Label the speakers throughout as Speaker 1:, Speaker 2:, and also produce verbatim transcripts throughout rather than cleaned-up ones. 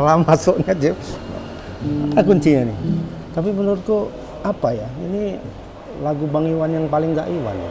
Speaker 1: salah masuknya aja. Ada kuncinya nih. Tapi menurutku apa ya? Ini lagu Bang Iwan yang paling nggak Iwan. Ya.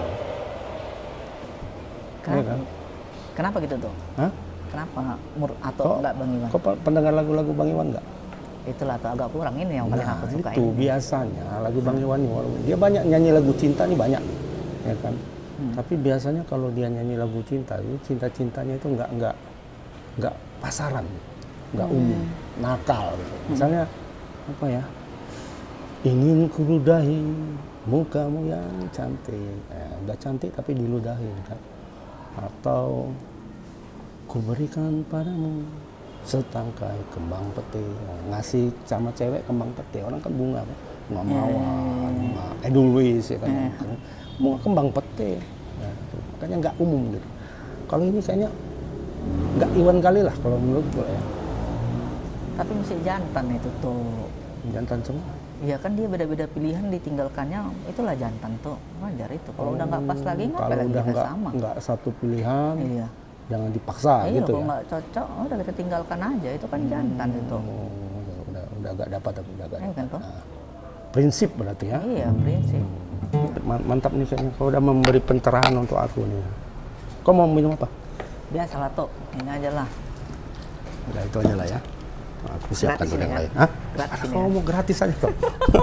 Speaker 2: Kenapa?
Speaker 1: Ya kan?
Speaker 2: Kenapa gitu tuh?
Speaker 1: Hah?
Speaker 2: Kenapa mur atau
Speaker 1: Kok,
Speaker 2: enggak Bang Iwan?
Speaker 1: Kok pendengar lagu-lagu Bang Iwan nggak?
Speaker 2: Itulah tuh agak kurang ini yang paling
Speaker 1: Nah,
Speaker 2: aku suka
Speaker 1: itu
Speaker 2: ini.
Speaker 1: biasanya lagu Bang Iwan nih, walaupun dia banyak nyanyi lagu cinta nih banyak, ya kan. Hmm. Tapi biasanya kalau dia nyanyi lagu cinta itu cinta-cintanya itu nggak nggak nggak pasaran, nggak umum, hmm. nakal. Gitu. Misalnya hmm. apa ya? Ingin kuludahi mukamu yang cantik, eh, udah cantik tapi diludahi, kan? Atau ku berikan padamu setangkai kembang pete, nah, ngasih sama cewek kembang pete, orang kan bunga kan, bunga mawar, bunga Edelweiss ya kan, hmm. bunga kembang pete, nah, makanya nggak umum gitu. Kalau ini kayaknya nggak Iwan kali lah kalau menurut gue ya.
Speaker 2: Tapi mesti jantan itu tuh.
Speaker 1: Jantan semua.
Speaker 2: Iya kan dia beda-beda pilihan ditinggalkannya, itulah jantan tuh, wajar itu. Kalau oh, udah nggak pas lagi nggak lagi
Speaker 1: udah
Speaker 2: kita
Speaker 1: nggak,
Speaker 2: sama.
Speaker 1: Nggak satu pilihan.
Speaker 2: Iya.
Speaker 1: Jangan dipaksa
Speaker 2: iya,
Speaker 1: gitu
Speaker 2: kalau
Speaker 1: ya.
Speaker 2: nggak cocok, oh, udah kita tinggalkan aja, itu kan jantan hmm, itu.
Speaker 1: Udah udah udah nggak dapat, udah nggak
Speaker 2: iya,
Speaker 1: dapat.
Speaker 2: kan,
Speaker 1: Nah, prinsip berarti ya.
Speaker 2: Iya prinsip.
Speaker 1: Hmm. Mantap nih kayaknya, kau udah memberi pencerahan untuk aku nih. Kau mau minum apa?
Speaker 2: Biasalah tuh, ini aja lah.
Speaker 1: Udah itu aja lah ya. Aku siapkan
Speaker 2: gratis
Speaker 1: yang
Speaker 2: ya?
Speaker 1: lain. Hah?
Speaker 2: Gratis
Speaker 1: Kau ya? Mau gratis aja kok.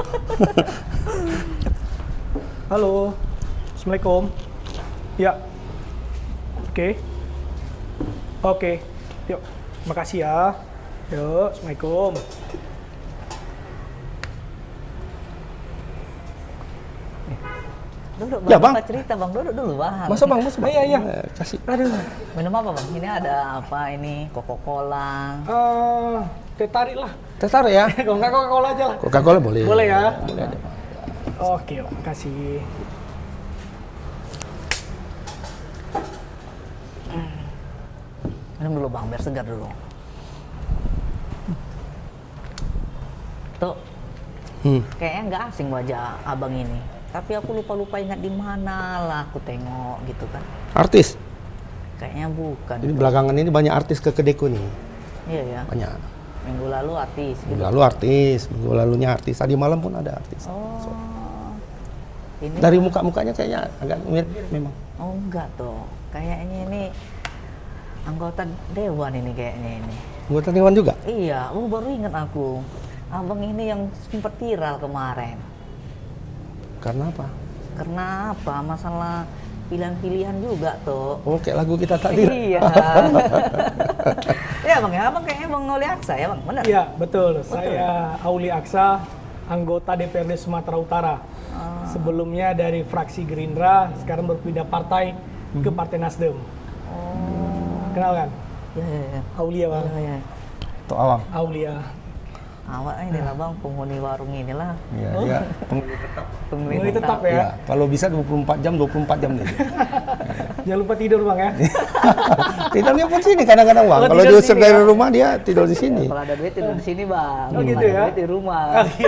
Speaker 3: Halo, Assalamualaikum. Ya, oke, okay. oke, okay. Yuk, makasih ya. Yuk, Assalamualaikum.
Speaker 2: Duduk bang,
Speaker 1: ya, bang.
Speaker 2: cerita bang, duduk dulu bang.
Speaker 1: Masa bang, masa bang?
Speaker 3: Iya, iya.
Speaker 1: Eh, kasih.
Speaker 3: Aduh.
Speaker 2: Minum apa bang? Ini ada apa ini? Coca-Cola.
Speaker 3: Uh, teh tarik lah.
Speaker 1: Teh tarik ya?
Speaker 3: Kalau nggak Coca-Cola aja lah.
Speaker 1: Coca-Cola boleh.
Speaker 3: Boleh ya?
Speaker 1: Boleh ada.
Speaker 3: Oke, makasih.
Speaker 2: Minum dulu bang, biar segar dulu. Tuh, hmm. kayaknya nggak asing wajah abang ini. Tapi aku lupa-lupa ingat di mana lah aku tengok gitu kan.
Speaker 1: Artis?
Speaker 2: Kayaknya bukan.
Speaker 1: Ini belakangan ini banyak artis ke Kedeku nih.
Speaker 2: Iya ya.
Speaker 1: Banyak.
Speaker 2: Minggu lalu artis.
Speaker 1: Minggu gitu. lalu artis, minggu lalunya artis. Tadi malam pun ada artis.
Speaker 2: Oh.
Speaker 1: So.
Speaker 2: Ini
Speaker 1: dari muka-mukanya kayaknya agak mirip memang.
Speaker 2: Oh enggak tuh. Kayaknya ini anggota dewan ini kayaknya ini.
Speaker 1: Anggota dewan juga?
Speaker 2: Iya. Oh baru ingat aku. Abang ini yang sempat viral kemarin.
Speaker 1: Karena apa?
Speaker 2: Karena apa? Masalah pilihan-pilihan juga tuh.
Speaker 1: Oh, kayak lagu kita tadi.
Speaker 2: Iya. Ya bang ya, abang kayaknya Bang Auli Aksa ya bang, benar?
Speaker 3: Iya betul.
Speaker 2: betul.
Speaker 3: Saya Auli Aksa, anggota D P R D Sumatera Utara. Ah. Sebelumnya dari fraksi Gerindra, sekarang berpindah partai hmm. ke Partai Nasdem. Oh. Kenal kan?
Speaker 2: Iya iya. Ya.
Speaker 3: Aulia bang.
Speaker 2: Iya iya.
Speaker 1: Tuh awam.
Speaker 3: Aulia.
Speaker 2: Awak ini lah bang, penghuni warung inilah.
Speaker 1: Iya,
Speaker 3: oh.
Speaker 1: dia penghuni tetap.
Speaker 3: Penghuni tetap, tetap ya?
Speaker 1: ya. Kalau bisa dua puluh empat jam, dua puluh empat jam deh.
Speaker 3: Jangan lupa tidur bang ya.
Speaker 1: Tidurnya pun sini kadang-kadang bang. Kalau diusir dari ya? rumah dia tidur di sini.
Speaker 2: Kalau ada duit tidur di sini bang.
Speaker 3: Oh gitu ya?
Speaker 2: Duit di rumah.
Speaker 3: Oh, iya.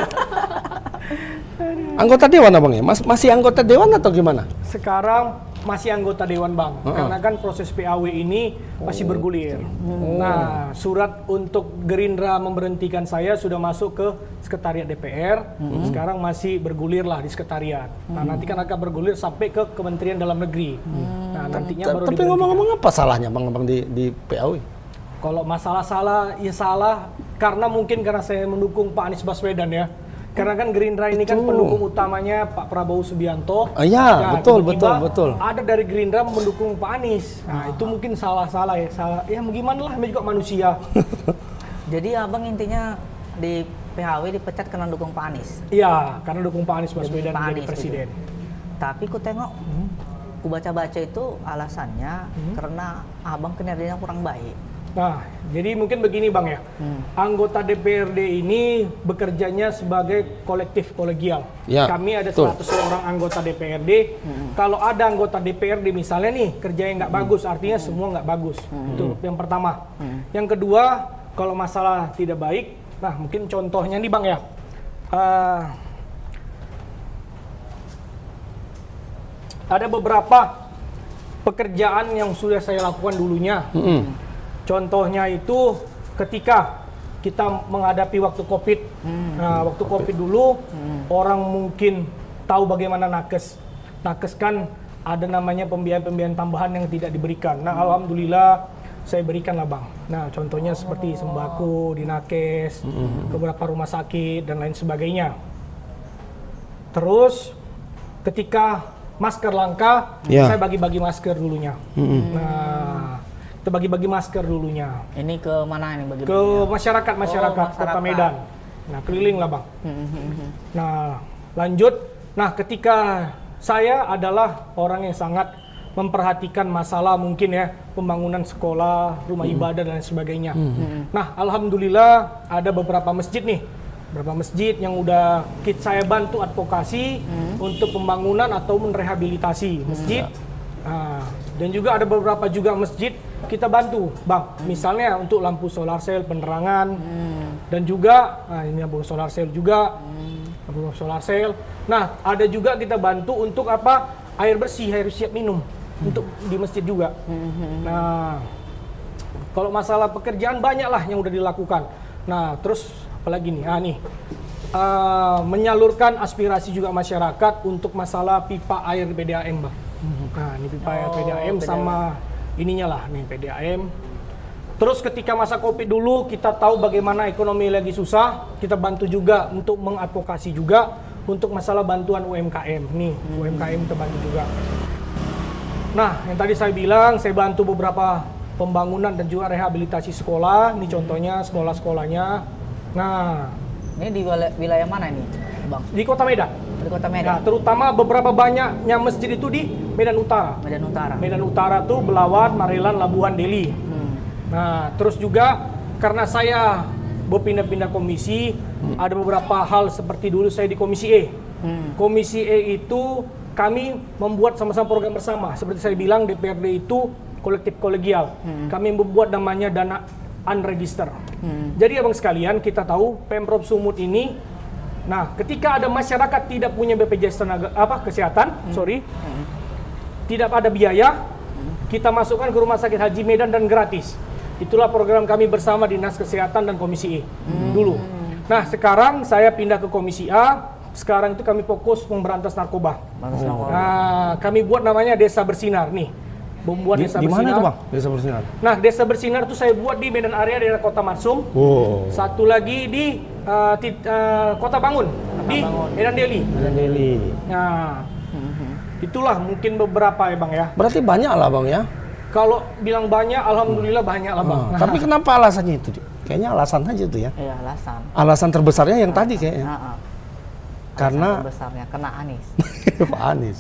Speaker 1: Anggota dewan abang ya? Mas, masih anggota dewan atau gimana?
Speaker 3: Sekarang masih anggota dewan bang, uh-uh. karena kan proses P A W ini masih oh, bergulir. Oh. Nah, surat untuk Gerindra memberhentikan saya sudah masuk ke sekretariat D P R. Uh-huh. Sekarang masih bergulir lah di sekretariat. Uh-huh. Nah, nanti kan akan bergulir sampai ke Kementerian Dalam Negeri. Uh-huh. Nah, nantinya baru.
Speaker 1: Tapi ngomong-ngomong apa salahnya bang, bang di, di P A W?
Speaker 3: Kalau masalah salah, ya salah karena mungkin karena saya mendukung Pak Anies Baswedan ya. Karena kan Gerindra ini kan pendukung utamanya Pak Prabowo Subianto.
Speaker 1: Ah, ya, nah, betul, betul, betul.
Speaker 3: Ada dari Gerindra mendukung Pak Anies. Nah, ah. itu mungkin salah-salah ya. Salah. Ya gimana lah, namanya juga manusia.
Speaker 2: Jadi abang intinya di P H W dipecat karena dukung Pak Anies?
Speaker 3: Iya, karena dukung Pak Anies Baswedan menjadi presiden.
Speaker 2: Gitu. Tapi ku tengok, hmm. ku baca-baca itu alasannya hmm. karena abang kinerjanya kurang baik.
Speaker 3: Nah, jadi mungkin begini bang ya, hmm. anggota D P R D ini bekerjanya sebagai kolektif kolegial. Ya, kami ada betul. seratus orang anggota D P R D. Hmm. Kalau ada anggota D P R D misalnya nih kerjanya nggak hmm. bagus, artinya hmm. semua nggak bagus. Hmm. Itu yang pertama. Hmm. Yang kedua, kalau masalah tidak baik, nah mungkin contohnya nih bang ya. Uh, ada beberapa pekerjaan yang sudah saya lakukan dulunya. Hmm. Contohnya itu ketika kita menghadapi waktu Covid. Hmm. Nah, waktu Covid dulu, hmm. orang mungkin tahu bagaimana nakes. Nakes kan ada namanya pembiayaan-pembiayaan tambahan yang tidak diberikan. Nah, hmm. alhamdulillah saya berikan lah Bang. Nah, contohnya oh. seperti sembako di nakes, hmm. ke beberapa rumah sakit dan lain sebagainya. Terus ketika masker langka, yeah. saya bagi-bagi masker dulunya. Hmm. Nah, kita bagi-bagi masker dulunya.
Speaker 2: Ini ke mana ini bagi-bagi?
Speaker 3: Ke masyarakat-masyarakat oh, Kota Medan. Nah, keliling lah Bang. Hmm. Nah, lanjut. Nah, ketika saya adalah orang yang sangat memperhatikan masalah mungkin ya pembangunan sekolah, rumah hmm. ibadah dan sebagainya. Hmm. Nah, alhamdulillah ada beberapa masjid nih, beberapa masjid yang udah kit saya bantu advokasi hmm. untuk pembangunan atau merehabilitasi masjid. Hmm. Nah, dan juga ada beberapa juga masjid kita bantu, Bang. Hmm. Misalnya untuk lampu solar cell penerangan hmm. dan juga, nah ini lampu solar cell juga, hmm. lampu solar cell. Nah, ada juga kita bantu untuk apa? Air bersih, air siap minum. Untuk di masjid juga. Mm-hmm. Nah, kalau masalah pekerjaan banyak lah yang udah dilakukan. Nah, terus apalagi nih? Ah nih, uh, menyalurkan aspirasi juga masyarakat untuk masalah pipa air P D A M, Bang. Mm-hmm. Nah, ini pipa oh, air P D A M sama ininya lah nih P D A M. Terus ketika masa Covid dulu kita tahu bagaimana ekonomi lagi susah, kita bantu juga untuk mengadvokasi juga untuk masalah bantuan U M K M. Nih, mm-hmm. U M K M kita bantu juga. Nah, yang tadi saya bilang, saya bantu beberapa pembangunan dan juga rehabilitasi sekolah. Ini contohnya sekolah-sekolahnya. Nah,
Speaker 2: ini di wilayah mana ini, Bang?
Speaker 3: Di Kota Medan.
Speaker 2: Di Kota Medan.
Speaker 3: Nah, terutama beberapa banyaknya masjid itu di Medan Utara.
Speaker 2: Medan Utara.
Speaker 3: Medan Utara tuh Belawan, Marelan, Labuhan, Deli. Hmm. Nah, terus juga karena saya berpindah-pindah komisi, hmm. ada beberapa hal seperti dulu saya di Komisi E. Hmm. Komisi E itu kami membuat sama-sama program bersama. Seperti saya bilang, D P R D itu kolektif kolegial. Hmm. Kami membuat namanya dana unregister. Hmm. Jadi abang sekalian, kita tahu Pemprov Sumut ini, nah ketika ada masyarakat tidak punya B P J S tenaga apa kesehatan, hmm. sorry, hmm. tidak ada biaya, hmm. kita masukkan ke Rumah Sakit Haji Medan dan gratis. Itulah program kami bersama Dinas Kesehatan dan Komisi E hmm. dulu. Nah sekarang saya pindah ke Komisi A. Sekarang itu kami fokus memberantas narkoba. Oh. Nah, kami buat namanya Desa Bersinar nih. Membuat
Speaker 1: di,
Speaker 3: Desa
Speaker 1: di
Speaker 3: Bersinar.
Speaker 1: Di mana tuh Bang, Desa Bersinar?
Speaker 3: Nah, Desa Bersinar itu saya buat di Medan Area daerah Kota Marsum. Oh. Satu lagi di uh, tit, uh, Kota Bangun, Kota di Bangun. Medan Deli.
Speaker 1: Medan Deli.
Speaker 3: Nah, mm-hmm. itulah mungkin beberapa ya Bang ya.
Speaker 1: Berarti banyak lah Bang ya?
Speaker 3: Kalau bilang banyak, alhamdulillah hmm. banyak lah Bang.
Speaker 1: Hmm. Tapi kenapa alasannya itu? Kayaknya alasan aja tuh ya?
Speaker 2: Iya, alasan.
Speaker 1: Alasan terbesarnya yang alasan. tadi kayaknya.
Speaker 2: Uh -uh.
Speaker 1: Karena
Speaker 2: besarnya kena Anies.
Speaker 1: Pak Anies.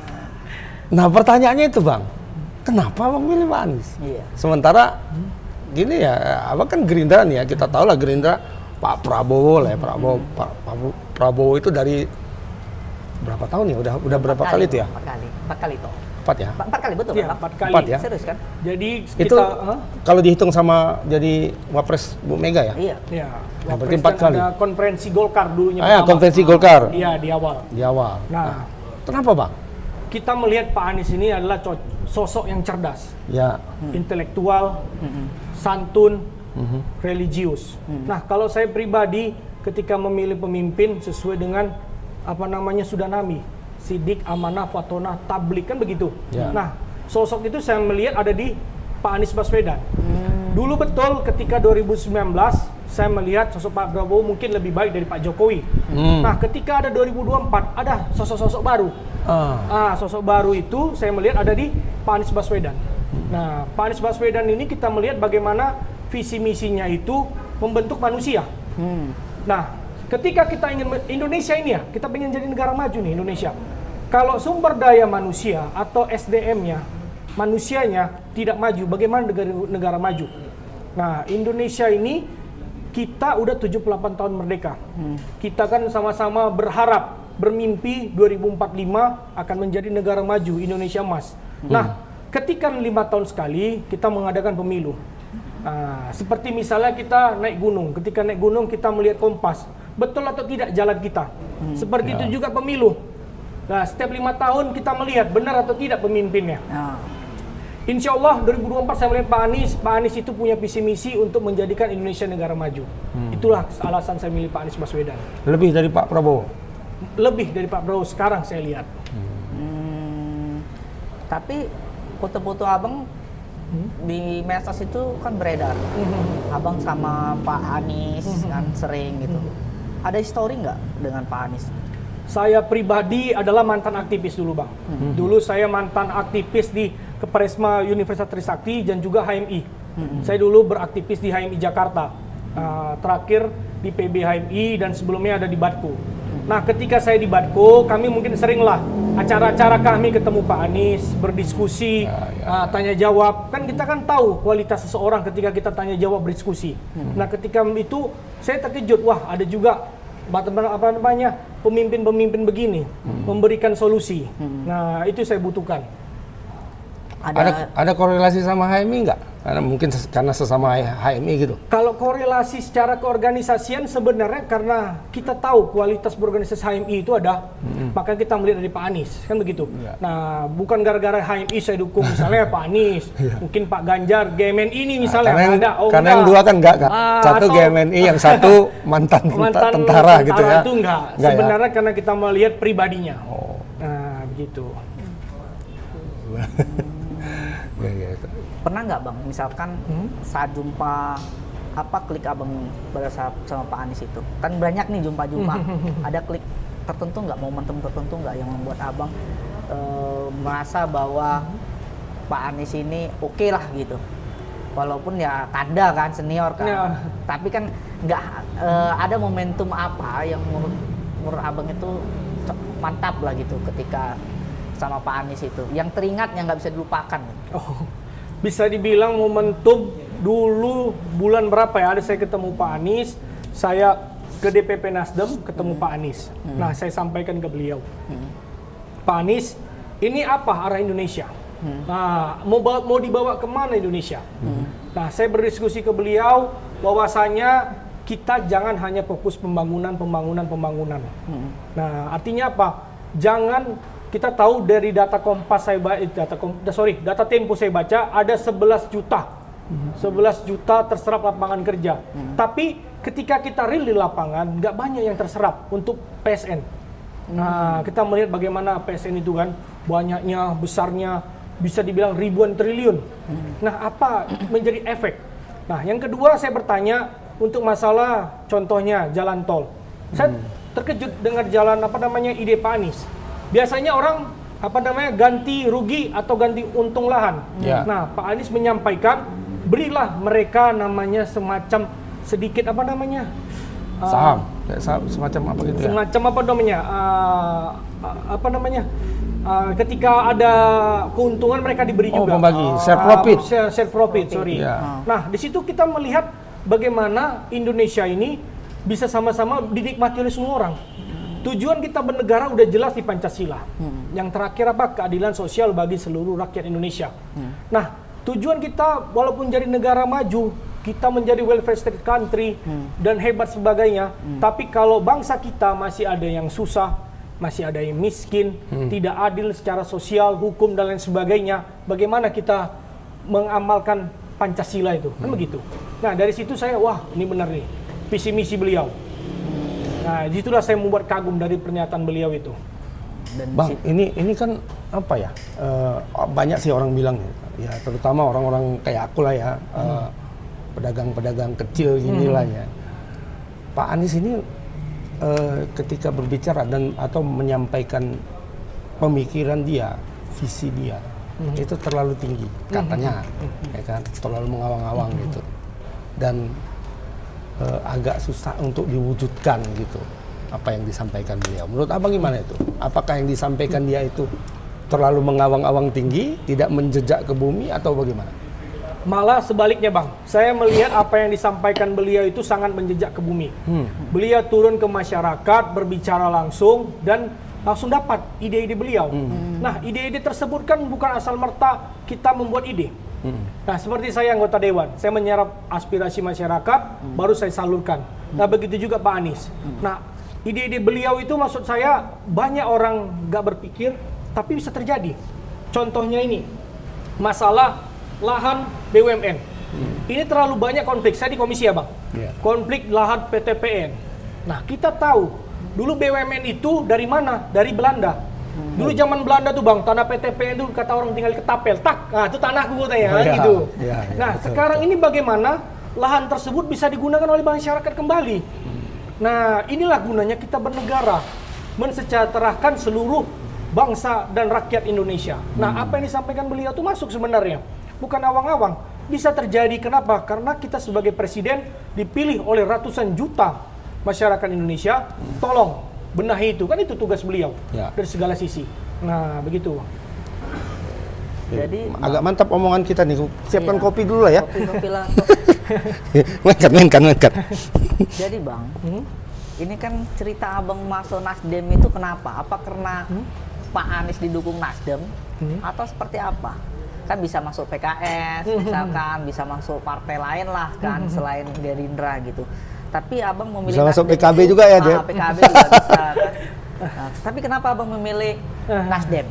Speaker 1: Nah pertanyaannya itu Bang, kenapa Bang milih Pak Anies? Iya. Sementara gini ya, Abang kan Gerindra nih ya, kita tahu lah Gerindra Pak Prabowo lah ya, Prabowo, hmm. Pak Prabowo itu dari berapa tahun ya? Udah udah berapa kali, kali itu ya?
Speaker 2: Empat kali, empat kali itu.
Speaker 1: Empat ya?
Speaker 2: Empat kali betul
Speaker 3: ya,
Speaker 2: Bang?
Speaker 3: Empat kali.
Speaker 1: Empat ya?
Speaker 2: Serius kan?
Speaker 3: Jadi
Speaker 1: itu
Speaker 3: kita, huh?
Speaker 1: kalau dihitung sama jadi Wapres Bu Mega ya?
Speaker 2: Iya.
Speaker 3: Iya.
Speaker 1: Nah, berarti empat kali.
Speaker 3: Ada konferensi Golkar dulunya.
Speaker 1: Ah, ya, konferensi Golkar.
Speaker 3: Iya, di awal.
Speaker 1: Di awal.
Speaker 3: Nah,
Speaker 1: nah, kenapa Bang?
Speaker 3: Kita melihat Pak Anies ini adalah sosok yang cerdas.
Speaker 1: Ya.
Speaker 3: Hmm. Intelektual, hmm. santun, hmm. religius. Hmm. Nah, kalau saya pribadi ketika memilih pemimpin sesuai dengan apa namanya Sudanami, Sidik, Amanah, Fatona, Tablik kan begitu. Ya. Nah, sosok itu saya melihat ada di Pak Anies Baswedan. Hmm. Dulu betul ketika dua ribu sembilan belas saya melihat sosok Pak Prabowo mungkin lebih baik dari Pak Jokowi. Hmm. Nah, ketika ada dua ribu dua puluh empat ada sosok-sosok baru. Uh. Ah, sosok baru itu saya melihat ada di Pak Anies Baswedan. Hmm. Nah, Pak Anies Baswedan ini kita melihat bagaimana visi misinya itu membentuk manusia. Hmm. Nah, ketika kita ingin Indonesia ini ya, kita ingin jadi negara maju nih Indonesia. Kalau sumber daya manusia atau S D M-nya, manusianya tidak maju, bagaimana negara, negara maju? Nah, Indonesia ini kita udah tujuh puluh delapan tahun merdeka. Hmm. Kita kan sama-sama berharap, bermimpi dua ribu empat puluh lima akan menjadi negara maju, Indonesia emas. Hmm. Nah, ketika lima tahun sekali kita mengadakan pemilu. Nah, seperti misalnya kita naik gunung, ketika naik gunung kita melihat kompas, betul atau tidak jalan kita. Hmm. Seperti ya. Itu juga pemilu. Nah, setiap lima tahun kita melihat benar atau tidak pemimpinnya. Ya. Insya Allah dua ribu dua puluh empat saya melihat Pak Anies, Pak Anies itu punya visi misi untuk menjadikan Indonesia negara maju. Hmm. Itulah alasan saya milih Pak Anies Baswedan.
Speaker 1: Lebih dari Pak Prabowo?
Speaker 3: Lebih dari Pak Prabowo sekarang saya lihat.
Speaker 2: Hmm. Hmm, tapi foto-foto abang hmm? di medsos itu kan beredar. Hmm. Abang sama Pak Anies hmm. kan sering gitu. Hmm. Ada histori nggak dengan Pak Anies?
Speaker 3: Saya pribadi adalah mantan aktivis dulu, Bang. Hmm. Dulu saya mantan aktivis di Kepresma Universitas Trisakti dan juga H M I. Hmm. Saya dulu beraktivis di H M I Jakarta. Uh, terakhir di P B H M I dan sebelumnya ada di Badko. Hmm. Nah, ketika saya di Badko, kami mungkin seringlah acara-acara kami ketemu Pak Anies, berdiskusi, ya, ya, uh, tanya jawab. Kan kita kan tahu kualitas seseorang ketika kita tanya jawab berdiskusi. Hmm. Nah, ketika itu saya terkejut, wah ada juga apa namanya pemimpin-pemimpin begini hmm. memberikan solusi. Hmm. Nah, itu saya butuhkan.
Speaker 1: Ada ada, ada korelasi sama H M I nggak? Karena mungkin ses, karena sesama H M I gitu.
Speaker 3: Kalau korelasi secara keorganisasian sebenarnya karena kita tahu kualitas berorganisasi H M I itu ada, hmm. maka kita melihat dari Pak Anies, kan begitu. Ya. Nah, bukan gara-gara H M I saya dukung misalnya Pak Anies, ya. Mungkin Pak Ganjar, G M N I ini misalnya nah,
Speaker 1: karena
Speaker 3: ada.
Speaker 1: Oh, karena yang dua kan enggak kan? Ah, satu G M N I, yang satu mantan, mantan tentara, tentara gitu ya.
Speaker 3: Itu enggak. enggak sebenarnya ya? Karena kita melihat pribadinya. Oh. Nah, begitu.
Speaker 2: Ya, ya. Pernah nggak Bang, misalkan hmm? saat jumpa apa klik abang bersama sama Pak Anies itu, kan banyak nih jumpa-jumpa, ada klik tertentu nggak, momentum tertentu nggak yang membuat abang e, merasa bahwa Pak Anies ini oke okay lah gitu, walaupun ya kanda kan senior kan, ya. Tapi kan nggak e, ada momentum apa yang menurut, menurut abang itu mantap lah gitu ketika sama Pak Anies itu, yang teringat yang nggak bisa dilupakan.
Speaker 3: Oh, bisa dibilang momentum dulu bulan berapa ya? Ada saya ketemu Pak Anies, saya ke D P P Nasdem ketemu hmm. Pak Anies. Hmm. Nah, saya sampaikan ke beliau, hmm. Pak Anies, ini apa arah Indonesia? Hmm. Nah, mau bawa, mau dibawa kemana Indonesia? Hmm. Nah, saya berdiskusi ke beliau bahwasanya kita jangan hanya fokus pembangunan, pembangunan, pembangunan. Hmm. Nah, artinya apa? Jangan. Kita tahu dari data Kompas saya baca, data sorry, data Tempo saya baca ada sebelas juta, sebelas juta terserap lapangan kerja. Hmm. Tapi ketika kita real di lapangan, nggak banyak yang terserap untuk P S N. Hmm. Nah, kita melihat bagaimana P S N itu kan banyaknya, besarnya, bisa dibilang ribuan triliun. Hmm. Nah, apa menjadi efek? Nah, yang kedua saya bertanya untuk masalah contohnya jalan tol. Saya hmm. terkejut dengan jalan apa namanya ide Pak Anies. Biasanya orang apa namanya ganti rugi atau ganti untung lahan. Ya. Nah, Pak Anies menyampaikan berilah mereka namanya semacam sedikit apa namanya
Speaker 1: saham, uh, saham semacam apa gitu ya?
Speaker 3: Semacam apa namanya uh, uh, apa namanya uh, ketika ada keuntungan mereka diberi
Speaker 1: oh,
Speaker 3: juga.
Speaker 1: Membagi share profit.
Speaker 3: Uh, share, share profit, sorry.
Speaker 1: Ya.
Speaker 3: Nah, di situ kita melihat bagaimana Indonesia ini bisa sama-sama dinikmati oleh semua orang. Tujuan kita bernegara udah jelas di Pancasila. Hmm. Yang terakhir apa? Keadilan sosial bagi seluruh rakyat Indonesia. Hmm. Nah, tujuan kita walaupun jadi negara maju, kita menjadi welfare state country hmm. dan hebat sebagainya, hmm. tapi kalau bangsa kita masih ada yang susah, masih ada yang miskin, hmm. tidak adil secara sosial, hukum dan lain sebagainya, bagaimana kita mengamalkan Pancasila itu? Kan hmm. begitu. Nah, dari situ saya, wah, ini benar nih, visi misi beliau. Nah, disitulah saya membuat kagum dari pernyataan beliau itu.
Speaker 1: Dan Bang, ini ini kan apa ya? Uh, banyak sih orang bilang ya, terutama orang-orang kayak aku lah ya, uh, pedagang-pedagang kecil inilah ya. Pak Anies ini uh, ketika berbicara dan atau menyampaikan pemikiran dia, visi dia, hmm. itu terlalu tinggi katanya, hmm. ya kan, terlalu mengawang-awang hmm. gitu. Dan Uh, agak susah untuk diwujudkan gitu apa yang disampaikan beliau. Menurut abang gimana itu? Apakah yang disampaikan dia itu terlalu mengawang-awang tinggi, tidak menjejak ke bumi atau bagaimana?
Speaker 3: Malah sebaliknya Bang, saya melihat apa yang disampaikan beliau itu sangat menjejak ke bumi. Hmm. Beliau turun ke masyarakat, berbicara langsung dan langsung dapat ide-ide beliau. Hmm. Nah, ide-ide tersebut kan bukan asal merta kita membuat ide. Hmm. Nah, seperti saya anggota dewan, saya menyerap aspirasi masyarakat, hmm. baru saya salurkan. Hmm. Nah, begitu juga Pak Anies. Hmm. Nah, ide-ide beliau itu maksud saya banyak orang nggak berpikir, tapi bisa terjadi. Contohnya ini, masalah lahan B U M N. Hmm. Ini terlalu banyak konflik. Saya di komisi ya bang. Yeah. Konflik lahan P T P N. Nah kita tahu dulu B U M N itu dari mana? Dari Belanda. Hmm. Dulu zaman Belanda tuh bang, tanah P T P N itu kata orang tinggal ketapel, tak, nah itu tanahku katanya, oh, ya. gitu. Ya, ya, nah betul, sekarang betul. Ini bagaimana lahan tersebut bisa digunakan oleh masyarakat kembali. Hmm. Nah inilah gunanya kita bernegara, mensejahterakan seluruh bangsa dan rakyat Indonesia. Hmm. Nah apa yang disampaikan beliau itu masuk sebenarnya, bukan awang-awang. Bisa terjadi kenapa? Karena kita sebagai presiden dipilih oleh ratusan juta masyarakat Indonesia, tolong benahi itu, kan itu tugas beliau ya. Dari segala sisi. Nah begitu.
Speaker 1: Jadi agak mantap omongan kita nih. Siapkan iya. kopi dulu lah ya.
Speaker 2: Kopi-kopi lah.
Speaker 1: Ngangkat, ngangkat, ngangkat.
Speaker 2: Jadi bang, hmm? ini kan cerita abang masuk Nasdem itu kenapa? Apa karena hmm? Pak Anies didukung Nasdem hmm? atau seperti apa? Kan bisa masuk P K S, misalkan bisa masuk partai lain lah kan selain Gerindra gitu. Tapi abang memilih
Speaker 1: bisa masuk P K B juga ya, Dep?
Speaker 2: P K B juga bisa kan. Nah, tapi kenapa abang memilih Nasdem?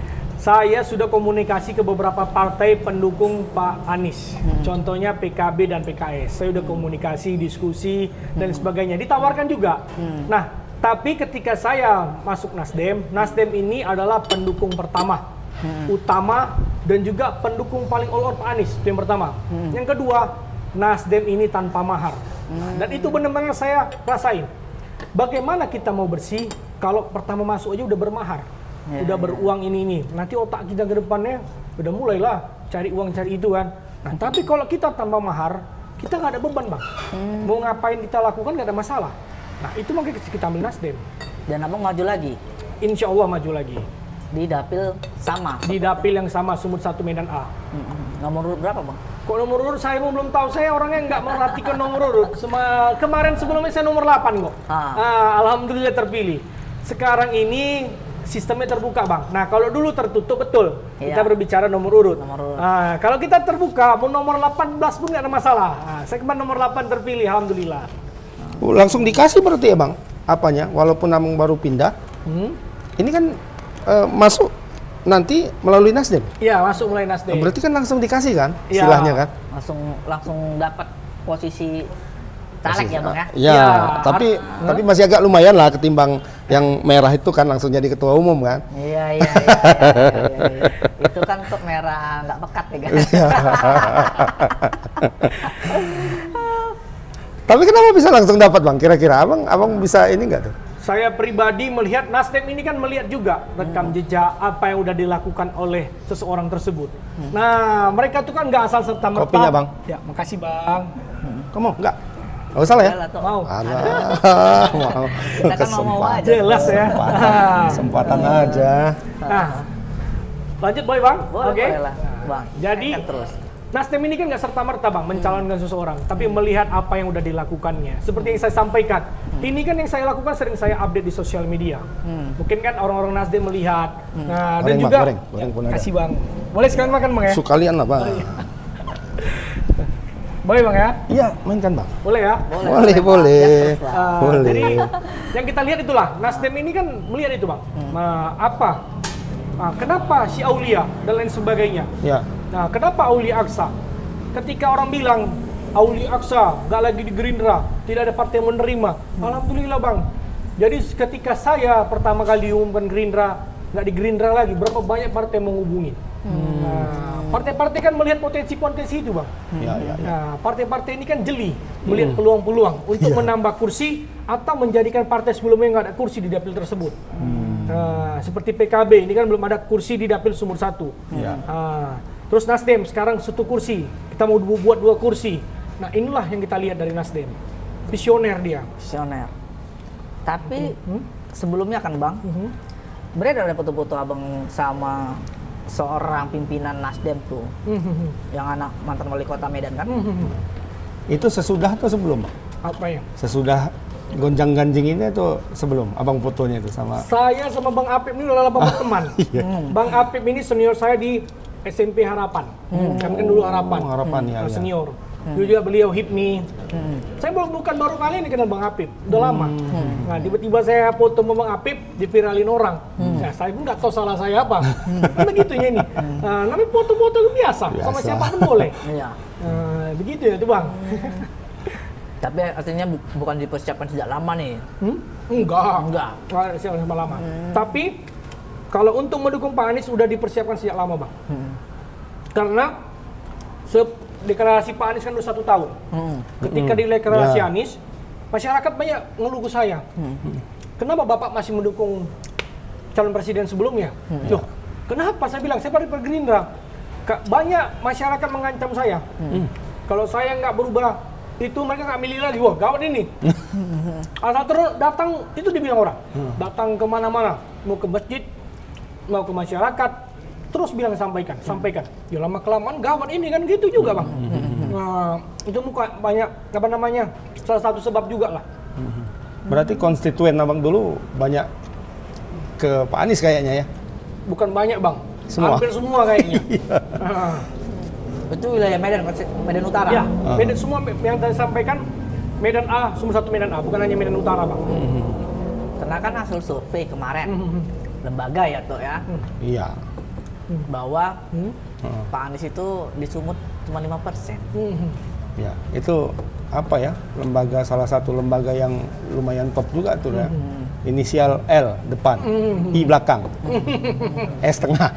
Speaker 3: Saya sudah komunikasi ke beberapa partai pendukung Pak Anies. Hmm. Contohnya P K B dan P K S. Saya sudah komunikasi, diskusi, hmm. dan sebagainya. Ditawarkan juga. Hmm. Nah, tapi ketika saya masuk Nasdem, Nasdem ini adalah pendukung pertama, hmm. utama, dan juga pendukung paling all out Pak Anies. Itu yang pertama. Hmm. Yang kedua, Nasdem ini tanpa mahar. Hmm. Dan itu benar-benar saya rasain. Bagaimana kita mau bersih kalau pertama masuk aja udah bermahar, ya, udah beruang ini ini. Nanti otak kita ke depannya udah mulailah cari uang cari itu kan. Nah, tapi kalau kita tanpa mahar, kita nggak ada beban bang. Hmm. Mau ngapain kita lakukan nggak ada masalah. Nah itu makanya kita ambil Nasdem.
Speaker 2: Dan abang maju lagi?
Speaker 3: Insya Allah maju lagi.
Speaker 2: Di dapil sama?
Speaker 3: Di dapil yang sama, Sumut satu Medan A.
Speaker 2: Hmm. Nomor urut berapa bang?
Speaker 3: Kok nomor urut saya belum tahu, saya orangnya nggak merhatikan nomor urut. Sema, kemarin sebelumnya saya nomor delapan kok. Ah. Ah, Alhamdulillah terpilih. Sekarang ini sistemnya terbuka bang. Nah kalau dulu tertutup betul, iya. kita berbicara nomor urut. Nomor urut. Nah, kalau kita terbuka, mau nomor delapan belas pun nggak ada masalah. Nah, saya kemarin nomor delapan terpilih, Alhamdulillah.
Speaker 1: Oh, langsung dikasih berarti ya bang? Apanya? Walaupun abang baru pindah, hmm? ini kan uh, masuk nanti melalui Nasdem?
Speaker 3: Iya, masuk melalui Nasdem.
Speaker 1: Berarti kan langsung dikasih kan, ya. Istilahnya kan?
Speaker 2: Langsung langsung dapat posisi caleg ya bang ya?
Speaker 1: Ya, ya. tapi huh? tapi masih agak lumayan lah ketimbang yang merah itu kan langsung jadi ketua umum kan?
Speaker 2: Iya iya iya. Ya, ya, ya, ya. Itu kan untuk merah nggak pekat ya kan?
Speaker 1: Tapi kenapa bisa langsung dapat bang? Kira-kira abang abang bisa ini nggak tuh?
Speaker 3: Saya pribadi melihat Nasdem ini kan melihat juga rekam hmm. jejak apa yang udah dilakukan oleh seseorang tersebut. Hmm. Nah mereka tuh kan nggak asal serta merta.
Speaker 1: Kopinya bang?
Speaker 3: Ya makasih bang.
Speaker 1: Hmm. Kamu nggak? Nggak usah lah ya?
Speaker 3: Mau.
Speaker 2: Mau. Kita kan mau aja.
Speaker 3: Jelas ya.
Speaker 1: Kesempatan, kesempatan aja.
Speaker 3: Nah lanjut boy bang.
Speaker 2: Oke. Okay. Bang.
Speaker 3: Jadi terus. Nasdem ini kan nggak serta-merta bang mencalonkan seseorang, tapi melihat apa yang udah dilakukannya. Seperti yang saya sampaikan, hmm. ini kan yang saya lakukan sering saya update di sosial media. Hmm. Mungkin kan orang-orang Nasdem melihat. Hmm. Nah, goreng, dan juga, goreng, goreng pun ya, kasih bang. Boleh sekalian makan bang ya?
Speaker 1: Sekalian lah bang.
Speaker 3: Boleh bang ya?
Speaker 1: Iya, mainkan bang.
Speaker 3: Boleh ya?
Speaker 1: Boleh, boleh. boleh.
Speaker 3: Uh,
Speaker 1: boleh.
Speaker 3: Jadi yang kita lihat itulah, Nasdem ini kan melihat itu bang. Hmm. Nah, apa? Nah, kenapa si Aulia dan lain sebagainya? Ya. Nah, kenapa Aulia Aksa? Ketika orang bilang Aulia Aksa nggak lagi di Gerindra, tidak ada partai yang menerima. Hmm. Alhamdulillah bang. Jadi ketika saya pertama kali diumumkan Gerindra, nggak di Gerindra lagi, berapa banyak partai yang menghubungi. Hmm. Nah, partai-partai kan melihat potensi-potensi itu bang. Hmm. Ya, ya, ya. Nah, partai-partai ini kan jeli melihat peluang-peluang hmm. untuk ya. menambah kursi atau menjadikan partai sebelumnya nggak ada kursi di dapil tersebut. Hmm. Nah, seperti P K B ini kan belum ada kursi di dapil Sumur satu. Ya. Nah, terus Nasdem sekarang satu kursi, kita mau buat dua kursi. Nah inilah yang kita lihat dari Nasdem, visioner dia.
Speaker 2: Visioner. Tapi hmm? sebelumnya kan bang, hmm? beredar ada foto-foto abang sama seorang pimpinan Nasdem tuh, hmm. yang anak mantan wali kota Medan kan? Hmm.
Speaker 1: Itu sesudah atau sebelum?
Speaker 3: Apa ya?
Speaker 1: Sesudah gonjang ganjing ini tuh sebelum abang fotonya itu sama?
Speaker 3: Saya sama Bang Apip ini adalah bapak teman. Iya. Hmm. Bang Apip ini senior saya di S M P Harapan, hmm. kami kan dulu Harapan,
Speaker 1: oh, Harapan hmm. ya,
Speaker 3: senior.
Speaker 1: Hmm.
Speaker 3: Dulu juga beliau Hipmi. Hmm. Saya belum bukan baru kali ini kenal Bang Apip, udah hmm. lama. Hmm. Nah tiba-tiba saya foto sama Bang Apip, diviralin orang. Hmm. Nah, saya pun nggak tahu salah saya apa. Kan begitunya ini. Nah, namanya foto-foto biasa, biasa, sama siapapun boleh. Iya. Nah, begitu ya tuh Bang.
Speaker 2: Tapi artinya bu bukan dipersiapkan sejak lama nih?
Speaker 3: Hmm? Enggak.
Speaker 2: Enggak.
Speaker 3: Enggak dipersiapkan lama. Hmm. Tapi kalau untuk mendukung Pak Anies sudah dipersiapkan sejak lama Bang. Hmm. Karena deklarasi Pak Anies kan udah satu tahun. Hmm. Ketika hmm. deklarasi ya. Anies, masyarakat banyak ngeluh ke saya. Hmm. Kenapa Bapak masih mendukung calon presiden sebelumnya? Hmm. Loh, kenapa? Saya bilang, saya pada Gerindra. Banyak masyarakat mengancam saya. Hmm. Kalau saya nggak berubah, itu mereka nggak milih lagi. Wah, gawat ini. Asal terus datang, itu dibilang orang. Hmm. Datang kemana-mana. Mau ke masjid, mau ke masyarakat, terus bilang sampaikan, hmm. sampaikan. Ya lama-kelamaan gawat ini kan gitu juga Bang. Hmm. Nah, itu muka banyak, apa namanya, salah satu sebab juga lah.
Speaker 1: Hmm. Berarti konstituen Abang dulu banyak ke Pak Anies kayaknya ya?
Speaker 3: Bukan banyak Bang,
Speaker 1: semua?
Speaker 3: Hampir semua kayaknya.
Speaker 2: Itu wilayah Medan, Medan Utara?
Speaker 3: Ya, uh. Medan semua yang tadi sampaikan, Medan A, semua satu Medan A, bukan hanya Medan Utara Bang.
Speaker 2: Hmm. Karena kan hasil survei kemarin, hmm. lembaga ya tuh ya?
Speaker 1: Iya.
Speaker 2: Hmm. Bahwa hmm. Pak Anies itu disumut cuma lima persen. Hmm.
Speaker 1: Ya, itu apa ya, lembaga, salah satu lembaga yang lumayan top juga tuh ya. Hmm. Inisial L depan, hmm. I belakang, hmm. S tengah.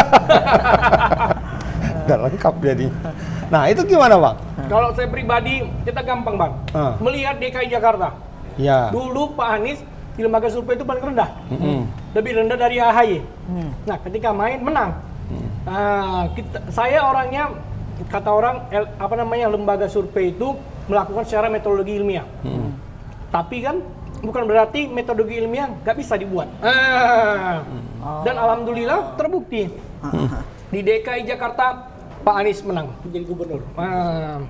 Speaker 1: Udah lengkap jadi. Nah, itu gimana Bang?
Speaker 3: Kalau saya pribadi, kita gampang Bang. Uh. Melihat D K I Jakarta.
Speaker 1: Ya.
Speaker 3: Dulu Pak Anies di lembaga survei itu paling rendah. Mm-hmm. Lebih rendah dari A H Y. Mm. Nah, ketika main, menang. Mm. Nah, kita, saya orangnya, kata orang, apa namanya, lembaga survei itu melakukan secara metodologi ilmiah. Mm. Tapi kan, bukan berarti metodologi ilmiah nggak bisa dibuat. Ah. Oh. Dan alhamdulillah terbukti. Mm. Di D K I Jakarta, Pak Anies menang menjadi gubernur. Uh.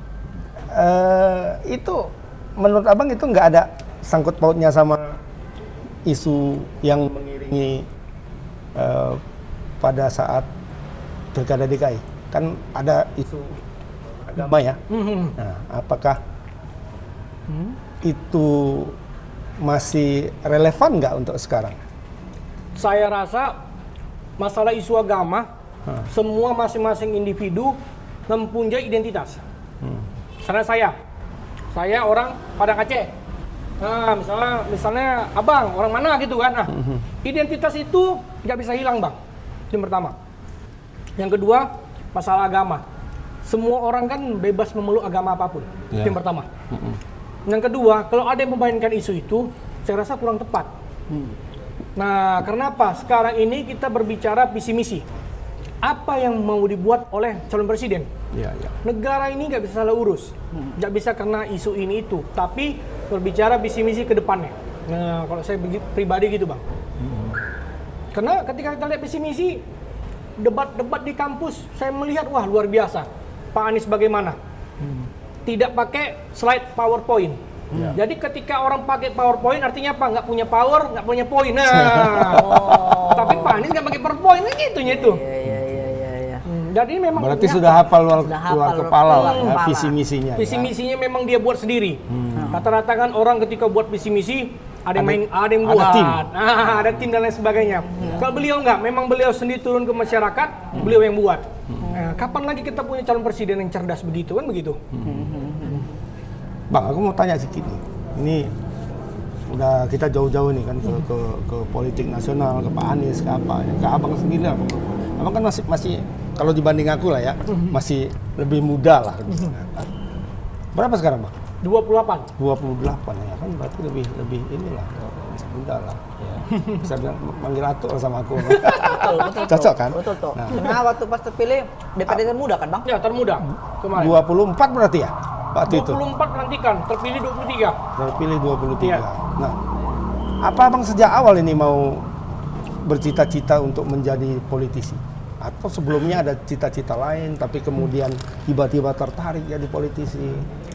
Speaker 1: Uh, itu menurut Abang itu nggak ada sangkut pautnya sama isu yang mengiringi uh, pada saat pilkada D K I? Kan ada isu agama ya. Mm-hmm. Nah, apakah mm-hmm. itu masih relevan nggak untuk sekarang?
Speaker 3: Saya rasa masalah isu agama, Hmm. semua masing-masing individu mempunyai identitas. Hmm. Misalnya saya, saya orang Padang Aceh. Nah, misalnya, misalnya Abang orang mana gitu kan? Nah, hmm. identitas itu nggak bisa hilang Bang. Yang pertama. Yang kedua, masalah agama. Semua orang kan bebas memeluk agama apapun. Yeah. Yang pertama. Hmm. Yang kedua, kalau ada yang memainkan isu itu, saya rasa kurang tepat. Hmm. Nah, karena apa? Sekarang ini kita berbicara visi misi. Apa yang mau dibuat oleh calon presiden? Ya, ya. Negara ini nggak bisa salah urus, nggak hmm. bisa karena isu ini itu, tapi berbicara visi misi ke depannya. Nah, kalau saya pribadi gitu Bang. Hmm. Karena ketika kita lihat visi misi, debat-debat di kampus, saya melihat wah luar biasa. Pak Anies bagaimana? Hmm. Tidak pakai slide PowerPoint. Ya. Jadi ketika orang pakai PowerPoint artinya apa? Nggak punya power, nggak punya poin. Nah, oh. Tapi Pak Anies nggak pakai PowerPoint, kan gitunya itu.
Speaker 2: Ya, ya, ya, ya, ya.
Speaker 3: Hmm, jadi memang
Speaker 1: berarti sudah hafal luar, luar kepala lah ya, visi misinya.
Speaker 3: Visi misinya ya. Memang dia buat sendiri. Hmm. Rata-rata kan orang ketika buat visi misi ada yang main, ada yang buat, ada tim, ah, ada tim dan lain sebagainya. Hmm. Kalau beliau nggak, memang beliau sendiri turun ke masyarakat, hmm. beliau yang buat. Hmm. Nah, kapan lagi kita punya calon presiden yang cerdas begitu kan begitu? Hmm.
Speaker 1: Bang, aku mau tanya sedikit nih. Ini udah kita jauh-jauh nih kan ke, ke ke politik nasional, ke Pak Anies, ke apa, ke Abang sendiri lah. Abang kan masih masih kalau dibanding aku lah ya, masih lebih muda lah. Berapa sekarang Bang?
Speaker 3: dua puluh delapan.
Speaker 1: dua puluh delapan ya kan, berarti lebih lebih inilah, muda lah. Ya. Bisa bilang manggil atuk sama aku.
Speaker 2: Betul, betul.
Speaker 1: Cocok kan?
Speaker 2: Betul tuh. Nah. Karena waktu pas terpilih D P R D termuda kan Bang?
Speaker 3: Ya termuda. Kemarin.
Speaker 1: dua puluh empat berarti ya? Waktu
Speaker 3: dua puluh empat itu. Pelantikan, terpilih dua puluh tiga.
Speaker 1: Terpilih dua puluh tiga.
Speaker 3: Ya.
Speaker 1: Nah, apa Abang sejak awal ini mau bercita-cita untuk menjadi politisi? Atau sebelumnya ada cita-cita lain, tapi kemudian tiba-tiba tertarik jadi politisi?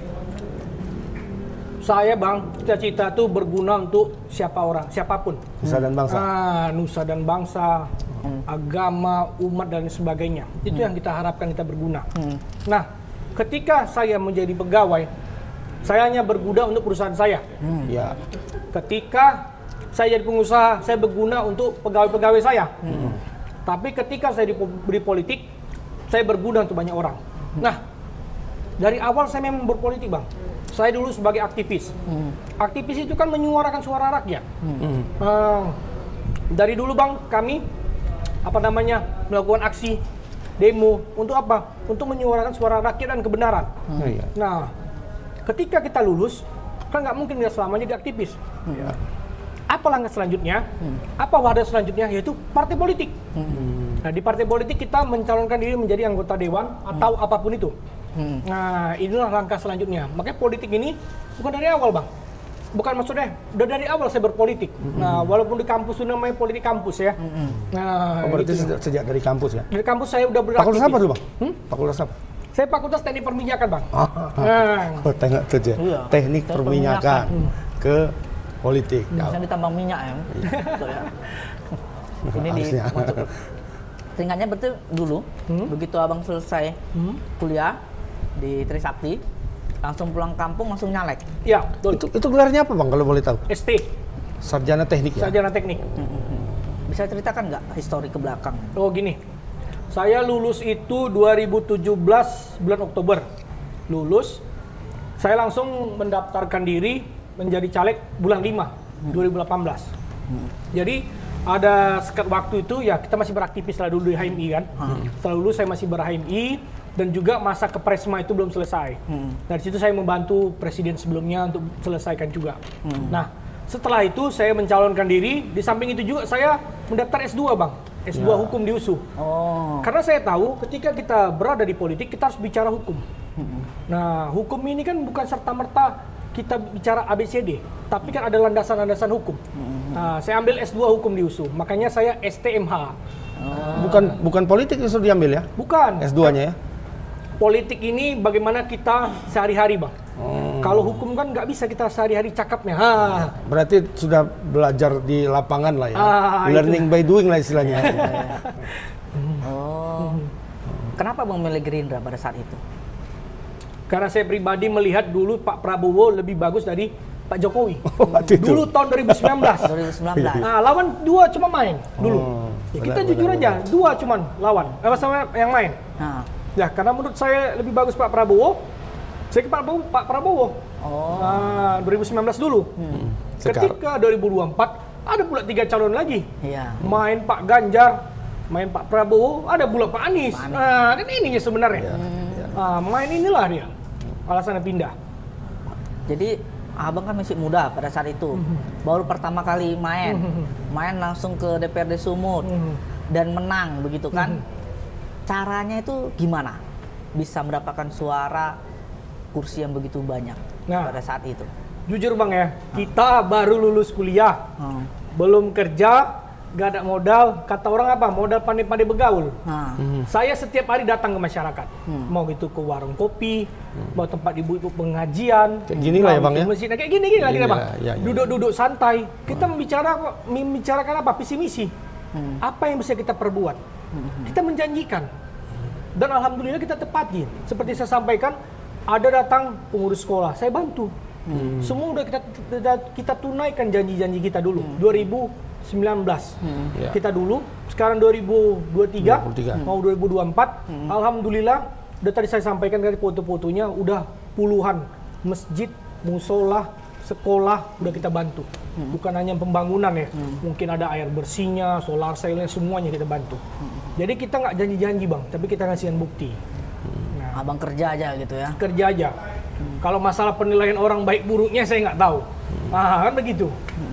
Speaker 3: Saya Bang, cita-cita itu berguna untuk siapa orang, siapapun.
Speaker 1: Nusa dan bangsa.
Speaker 3: Ah, nusa dan bangsa, hmm. agama, umat dan sebagainya. Itu hmm. yang kita harapkan kita berguna. Hmm. Nah, ketika saya menjadi pegawai, saya hanya berguna untuk perusahaan saya. Hmm. Ya. Ketika saya jadi pengusaha, saya berguna untuk pegawai-pegawai saya. Hmm. Tapi ketika saya diberi politik, saya berguna untuk banyak orang. Hmm. Nah, dari awal saya memang berpolitik, Bang. Saya dulu sebagai aktivis. Hmm. Aktivis itu kan menyuarakan suara rakyat. Hmm. Uh, dari dulu, Bang, kami apa namanya melakukan aksi demo untuk apa? Untuk menyuarakan suara rakyat dan kebenaran. Hmm. Nah, ketika kita lulus, kan nggak mungkin kita selamanya jadi aktivis. Hmm. Apa langkah selanjutnya? Hmm. Apa wadah selanjutnya? Yaitu partai politik. Hmm. Nah, di partai politik kita mencalonkan diri menjadi anggota dewan atau hmm. apapun itu. Hmm. Nah, inilah langkah selanjutnya. Makanya politik ini bukan dari awal, Bang. Bukan maksudnya, udah dari awal saya berpolitik. Hmm. Nah, walaupun di kampus itu namanya politik kampus ya. Hmm. Nah,
Speaker 1: oh, berarti
Speaker 3: gitu.
Speaker 1: sejak dari kampus ya?
Speaker 3: Dari kampus saya udah beraktivis.
Speaker 1: Fakultas apa dulu, Bang? Hmm? Fakultas apa?
Speaker 3: Saya Fakultas Teknik Perminyakan, Bang.
Speaker 1: Oh, nah. oh tengok tuh ya. Iya. Teknik Perminyakan hmm. ke politik.
Speaker 2: Hmm. Saya ditambang minyak ya. Betul ya. Ini di singkatnya betul dulu, hmm? begitu abang selesai hmm? kuliah di Trisakti, langsung pulang kampung langsung nyalek.
Speaker 3: Iya,
Speaker 1: itu, itu gelarnya apa, Bang, kalau boleh tahu?
Speaker 3: S T.
Speaker 1: Sarjana Teknik ya?
Speaker 3: Sarjana Teknik.
Speaker 2: Hmm. Bisa ceritakan nggak histori ke belakang?
Speaker 3: Oh gini, saya lulus itu dua ribu tujuh belas bulan Oktober. Lulus, saya langsung mendaftarkan diri menjadi caleg bulan lima hmm. dua ribu delapan belas. Hmm. Jadi ada sekat waktu itu ya kita masih beraktivis lah dulu di H M I kan. Hmm. Setelah lulus saya masih ber-H M I dan juga masa kepresma itu belum selesai. Hmm. Nah, di situ saya membantu presiden sebelumnya untuk selesaikan juga. Hmm. Nah, setelah itu saya mencalonkan diri, di samping itu juga saya mendaftar S dua, Bang. S dua ya. Hukum di U S U. Oh. Karena saya tahu ketika kita berada di politik kita harus bicara hukum. Hmm. Nah, hukum ini kan bukan serta-merta kita bicara A B C D, tapi kan ada landasan-landasan hukum. Hmm. Nah, saya ambil S dua hukum di U S U, makanya saya S T M H.
Speaker 1: Oh. Bukan bukan politik itu diambil ya?
Speaker 3: Bukan.
Speaker 1: S dua-nya ya?
Speaker 3: Politik ini bagaimana kita sehari-hari, Bang. Hmm. Kalau hukum kan nggak bisa kita sehari-hari cakapnya. Ha.
Speaker 1: Berarti sudah belajar di lapangan lah ya? Ah, learning itu by doing lah istilahnya.
Speaker 2: Oh. Kenapa Bang milih Gerindra pada saat itu?
Speaker 3: Karena saya pribadi melihat dulu Pak Prabowo lebih bagus dari Pak Jokowi.
Speaker 1: Oh,
Speaker 3: dulu tahun dua ribu sembilan belas.
Speaker 2: dua ribu sembilan belas.
Speaker 3: Nah, lawan dua cuma main dulu. Oh, ya, kita benar, jujur benar, aja, benar. dua cuman lawan. Apa sama yang main? Nah. Ya, karena menurut saya lebih bagus Pak Prabowo. Saya ke Pak Prabowo, Pak Prabowo. Oh. Nah, dua ribu sembilan belas dulu. Hmm. Ketika dua ribu dua puluh empat ada pula tiga calon lagi. Iya. Main Pak Ganjar, main Pak Prabowo, ada pula Pak Anies. Pak Anies. Nah, kan ininya sebenarnya. Ya. Nah, main inilah dia. Alasannya pindah.
Speaker 2: Jadi abang kan masih muda pada saat itu, mm-hmm. baru pertama kali main, mm-hmm. main langsung ke D P R D Sumut mm-hmm. dan menang begitu kan? Mm-hmm. Caranya itu gimana bisa mendapatkan suara kursi yang begitu banyak nah, pada saat itu?
Speaker 3: Jujur Bang ya, kita baru lulus kuliah, hmm. belum kerja, gak ada modal. Kata orang apa? Modal pandai-pandai begaul. Hmm. Saya setiap hari datang ke masyarakat, hmm. mau itu ke warung kopi, hmm. mau tempat ibu-ibu pengajian,
Speaker 1: kayak gini lah ya Bang ya?
Speaker 3: Masjid, kayak gini gini lah kita Bang. Ya, ya, duduk-duduk santai, kita hmm. membicarakan, membicarakan apa? Visi misi. Hmm. Apa yang bisa kita perbuat? Hmm. Kita menjanjikan. Dan alhamdulillah kita tepati. Seperti saya sampaikan, ada datang pengurus sekolah, saya bantu. Hmm. Semua udah kita kita tunaikan janji-janji kita dulu. Hmm. dua ribu sembilan belas hmm. kita dulu, sekarang dua ribu dua puluh tiga, dua puluh tiga. Mau dua ribu dua puluh empat. Hmm. Alhamdulillah, udah tadi saya sampaikan dari foto-fotonya udah puluhan masjid, musola, sekolah udah kita bantu. Hmm. Bukan hanya pembangunan ya, hmm. mungkin ada air bersihnya, solar cell-nya, semuanya kita bantu. Hmm. Jadi kita nggak janji-janji Bang, tapi kita ngasihkan bukti.
Speaker 2: Nah, abang kerja aja gitu ya?
Speaker 3: Kerja aja. Hmm. Kalau masalah penilaian orang baik buruknya saya nggak tahu. Hmm. Ah, kan begitu. Hmm.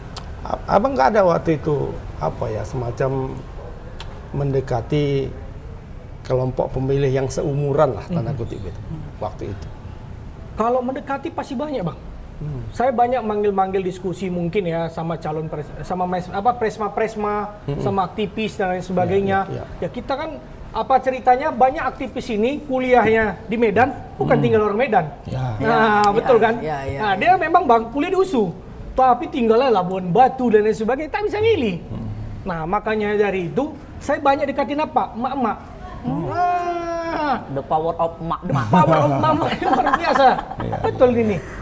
Speaker 1: Abang nggak ada waktu itu apa ya semacam mendekati kelompok pemilih yang seumuran lah tanda kutip itu hmm. waktu itu.
Speaker 3: Kalau mendekati pasti banyak Bang. Hmm. Saya banyak manggil-manggil diskusi mungkin ya sama calon pres, sama mes, apa presma-presma, hmm. sama aktivis dan lain sebagainya. Ya, ya, ya. ya kita kan apa ceritanya banyak aktivis ini kuliahnya di Medan, bukan hmm. tinggal orang Medan. Ya. Nah, ya, betul ya, kan? Ya, ya, nah, ya. Dia memang Bang kuliah di U S U, tapi tinggalnya Labuan Batu dan lain sebagainya, tak bisa milih. Hmm. Nah, makanya dari itu saya banyak dekatin apa? Emak-emak. Hmm.
Speaker 2: Nah, the power of emak-emak.
Speaker 3: The power of emak-emak luar biasa. Ya. Betul gini.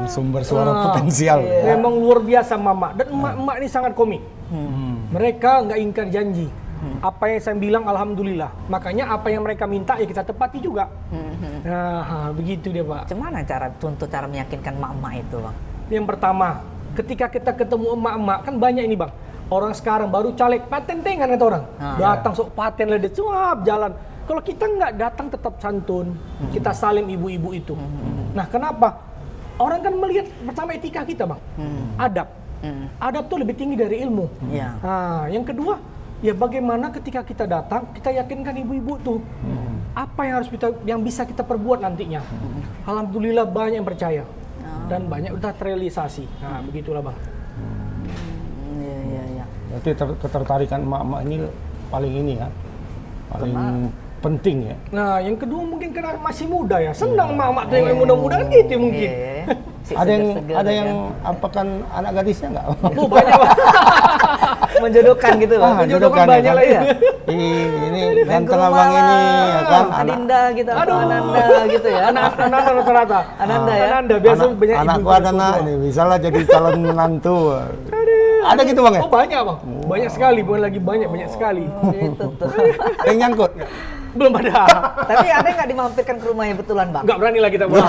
Speaker 1: memang sumber suara uh, potensial.
Speaker 3: Iya. Memang luar biasa mama dan emak-emak ini sangat komik. Hmm. Mereka nggak ingkar janji. Hmm. Apa yang saya bilang alhamdulillah. Makanya apa yang mereka minta ya kita tepati juga. Hmm. Nah, begitu dia Pak.
Speaker 2: Gimana cara contoh cara meyakinkan emak-emak itu Bang?
Speaker 3: Yang pertama, ketika kita ketemu emak-emak kan banyak ini Bang. Orang sekarang baru caleg paten-tengan kata orang. Ah, datang ya. Sok paten lah dia cuap jalan. Kalau kita nggak datang tetap santun. Hmm. Kita salim ibu-ibu itu. Hmm. Nah, kenapa? Orang kan melihat pertama etika kita Bang. Hmm. Adab. Hmm. Adab tuh lebih tinggi dari ilmu. Ya. Nah, yang kedua, ya bagaimana ketika kita datang, kita yakinkan ibu-ibu tuh hmm. apa yang harus kita, yang bisa kita perbuat nantinya. Hmm. Alhamdulillah banyak yang percaya oh. dan banyak udah terrealisasi. Nah, hmm. begitulah Bang.
Speaker 2: Iya iya iya.
Speaker 1: Berarti ter- ketertarikan emak-emak ini paling ini ya, paling Kena. penting ya.
Speaker 3: Nah, yang kedua mungkin karena masih muda ya, senang emak-emak tuh yang muda-muda kan gitu mungkin.
Speaker 2: Si
Speaker 1: ada yang ada yang kan? Apa kan anak gadisnya nggak?
Speaker 3: Oh, banyak Bang.
Speaker 2: Menjodohkan gitu Bang.
Speaker 3: Ah, menjodohkan banyak lah ya.
Speaker 1: Ini ganteng abang ini ya kan.
Speaker 2: Adinda gitu,
Speaker 3: aduh.
Speaker 2: Ananda gitu ya.
Speaker 3: Ananda rata-rata.
Speaker 2: Ananda ya.
Speaker 3: Ananda biasa
Speaker 1: anak,
Speaker 3: banyak
Speaker 1: anakku ada nak ini bisa lah jadi calon menantu. Ada gitu Bang ya?
Speaker 3: Oh banyak Bang. Banyak sekali, bukan lagi banyak, banyak sekali.
Speaker 2: Oh, gitu tuh.
Speaker 1: Yang nyangkut?
Speaker 3: Belum ada.
Speaker 2: Tapi ada nggak dimampirkan ke rumahnya betulan Bang?
Speaker 3: Nggak berani lah kita Bang.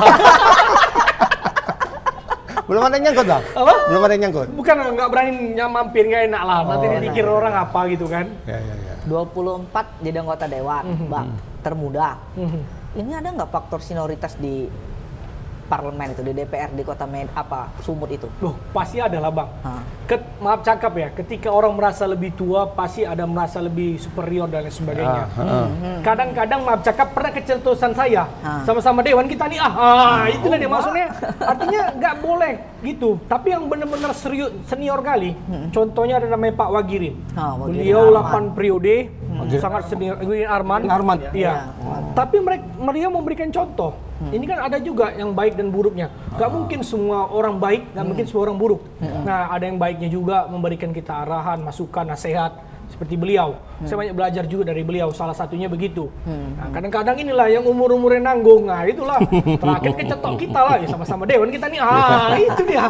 Speaker 1: Belum ada yang nyangkut Bang? Apa? Belum ada yang nyangkut?
Speaker 3: Bukan, nggak berani mampir, nggak enak lah. Nanti oh, dipikir nah. orang apa gitu kan.
Speaker 1: Ya, ya, ya.
Speaker 2: dua puluh empat jadi anggota dewan, mm-hmm. Bang. Termuda. Mm-hmm. Ini ada nggak faktor senioritas di parlemen itu, di D P R di Kota Med apa Sumut itu?
Speaker 3: Loh, pasti ada lah Bang. Ket, maaf cakap ya, ketika orang merasa lebih tua pasti ada merasa lebih superior dan lain sebagainya. Ah, ah. Hmm. Kadang-kadang maaf cakap pernah kecentusan saya ah. sama-sama dewan kita nih ah, ah itulah oh, dia maksudnya. Artinya nggak boleh gitu. Tapi yang benar-benar serius senior kali, hmm. contohnya ada namanya Pak Wagirin. Ah, Wagirin Beliau delapan periode, hmm. sangat senior. Wagirin Arman.
Speaker 1: Arman.
Speaker 3: Iya. Ya. Hmm. Tapi mereka mereka memberikan contoh. Hmm. Ini kan ada juga yang baik dan buruknya. Gak oh. mungkin semua orang baik, gak hmm. mungkin semua orang buruk. Hmm. Nah, ada yang baiknya juga memberikan kita arahan, masukan, nasihat seperti beliau. Hmm. Saya banyak belajar juga dari beliau. Salah satunya begitu. Hmm. Nah, kadang-kadang inilah yang umur-umurnya nanggung. Nah, itulah terakhir kecetok kita lah ya, sama-sama dewan kita nih. Ah, itu dia.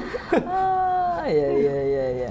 Speaker 2: Ah, iya iya iya iya.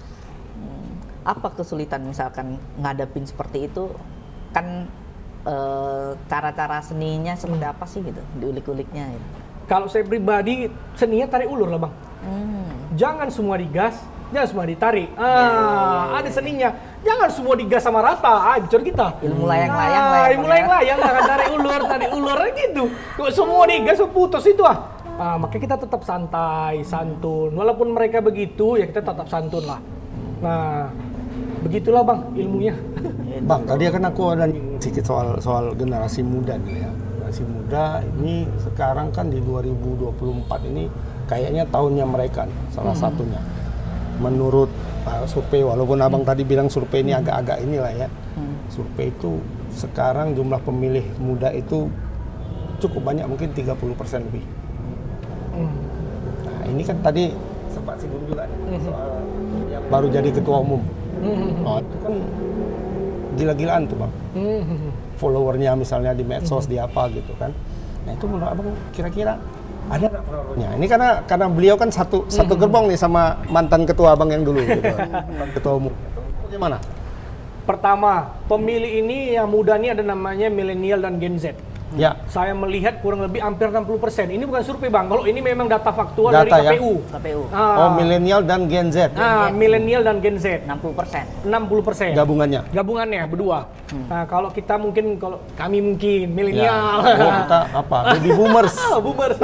Speaker 2: Apa kesulitan misalkan ngadepin seperti itu? Kan Uh, cara-cara seninya seperti apa sih gitu, diulik-uliknya gitu.
Speaker 3: Kalau saya pribadi, seninya tarik ulur lah Bang. Hmm. Jangan semua digas, jangan semua ditarik. Ah, ya, ya, ya. Ada seninya. Jangan semua digas sama rata. Ah, bicor kita.
Speaker 2: Ilmu layang-layang
Speaker 3: ah,
Speaker 2: lah.
Speaker 3: Ilmu layang-layang lah, kan tarik ulur, tarik ulur gitu. Kalau semua digas, putus itu ah. ah. Makanya kita tetap santai, santun. Walaupun mereka begitu, ya kita tetap santun lah. Nah, begitulah Bang ilmunya.
Speaker 1: Bang, tadi kan aku ada sedikit soal soal generasi muda nih ya. Generasi muda ini sekarang kan di dua ribu dua puluh empat ini kayaknya tahunnya mereka nih, salah hmm. satunya. Menurut uh, survei, walaupun Abang tadi bilang survei ini agak-agak inilah ya. Hmm. Survei itu sekarang jumlah pemilih muda itu cukup banyak, mungkin tiga puluh persen lebih. Hmm. Nah, ini kan tadi sempat singgung juga nih, hmm. soal yang baru jadi ketua umum. Hmm. Oh, itu kan gila-gilaan tuh Bang. Hmm. Followernya misalnya di medsos, hmm. di apa gitu kan. Nah itu menurut Abang kira-kira ada nggak pengaruhnya? Ini karena karena beliau kan satu hmm. satu gerbong nih sama mantan ketua Abang yang dulu gitu. Ketua umum. Bagaimana?
Speaker 3: Pertama, pemilih ini yang muda ini ada namanya milenial dan Gen Z.
Speaker 1: Ya.
Speaker 3: Saya melihat kurang lebih hampir enam puluh persen. Ini bukan survei Bang, kalau ini memang data faktual
Speaker 1: data,
Speaker 3: dari K P U.
Speaker 1: Ya? K P U. Ah. Oh, milenial dan Gen Z.
Speaker 3: Ah, milenial dan Gen Z.
Speaker 2: enam puluh persen.
Speaker 3: enam puluh persen.
Speaker 1: Gabungannya.
Speaker 3: Gabungannya berdua. Hmm. Nah, kalau kita mungkin kalau kami mungkin milenial.
Speaker 1: Ya. Oh, kita apa? Baby boomers.
Speaker 3: Ah, boomers.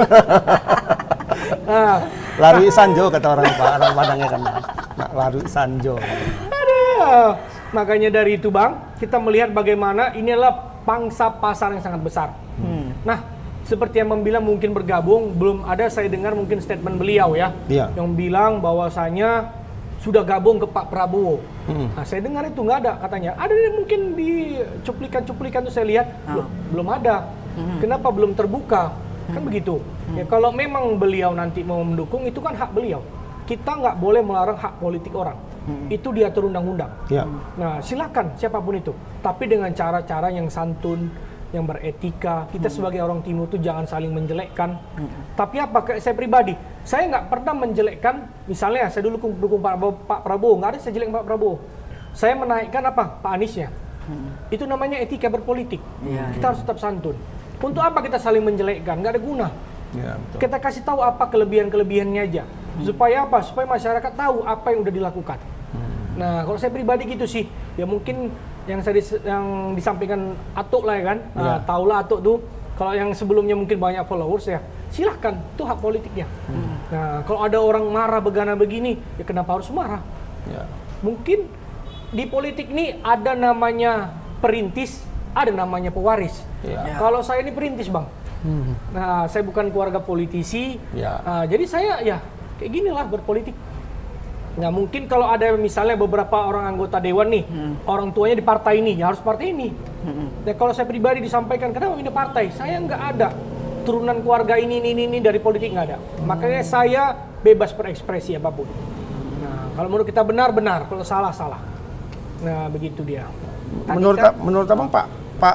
Speaker 3: ah.
Speaker 1: Lari Sanjo kata orang orang Padangnya kan. Nah, lari Sanjo.
Speaker 3: Aduh. Makanya dari itu Bang, kita melihat bagaimana ini adalah pangsa pasar yang sangat besar. Hmm. Nah, seperti yang membilang mungkin bergabung, belum ada saya dengar mungkin statement beliau ya, ya. yang bilang bahwasanya sudah gabung ke Pak Prabowo. Hmm. Nah, saya dengar itu nggak ada katanya. Ada mungkin di cuplikan-cuplikan itu saya lihat, oh. loh, belum ada. Hmm. Kenapa belum terbuka? Hmm. Kan begitu. Hmm. Ya, kalau memang beliau nanti mau mendukung, itu kan hak beliau. Kita nggak boleh melarang hak politik orang. Hmm. Itu diatur undang-undang. Ya. Nah, silakan siapapun itu. Tapi dengan cara-cara yang santun, yang beretika. Kita hmm. sebagai orang timur tuh jangan saling menjelekkan. Hmm. Tapi apa? Kayak saya pribadi, saya nggak pernah menjelekkan. Misalnya saya dulu dukung Pak Prabowo, Pak Prabowo, nggak ada saya jelek Pak Prabowo. Saya menaikkan apa? Pak Aniesnya. Hmm. Itu namanya etika berpolitik. Ya, kita ya. harus tetap santun. Untuk apa kita saling menjelekkan? Nggak ada guna. Ya, kita kasih tahu apa kelebihan-kelebihannya aja. Hmm. Supaya apa? Supaya masyarakat tahu apa yang udah dilakukan. Hmm. Nah, kalau saya pribadi gitu sih. Ya mungkin yang saya dis yang disampaikan Atuk lah ya kan. Ya. Uh, taulah Atuk tuh. Kalau yang sebelumnya mungkin banyak followers ya, silahkan. Itu hak politiknya. Hmm. Nah, kalau ada orang marah begana begini, ya kenapa harus marah? Ya. Mungkin di politik ini ada namanya perintis, ada namanya pewaris. Ya. Ya. Kalau saya ini perintis, Bang. Hmm. Nah, saya bukan keluarga politisi, ya. uh, jadi saya ya kayak ginilah berpolitik. Nggak mungkin kalau ada misalnya beberapa orang anggota dewan nih, hmm. orang tuanya di partai ini, ya harus partai ini. Hmm. Nah, kalau saya pribadi disampaikan, kenapa pindah partai? Saya nggak ada turunan keluarga ini, ini, ini dari politik nggak ada. Hmm. Makanya saya bebas berekspresi apapun. Nah, kalau menurut kita benar benar, kalau salah salah. Nah, begitu dia.
Speaker 1: Menurut kan, menurut abang Pak Pak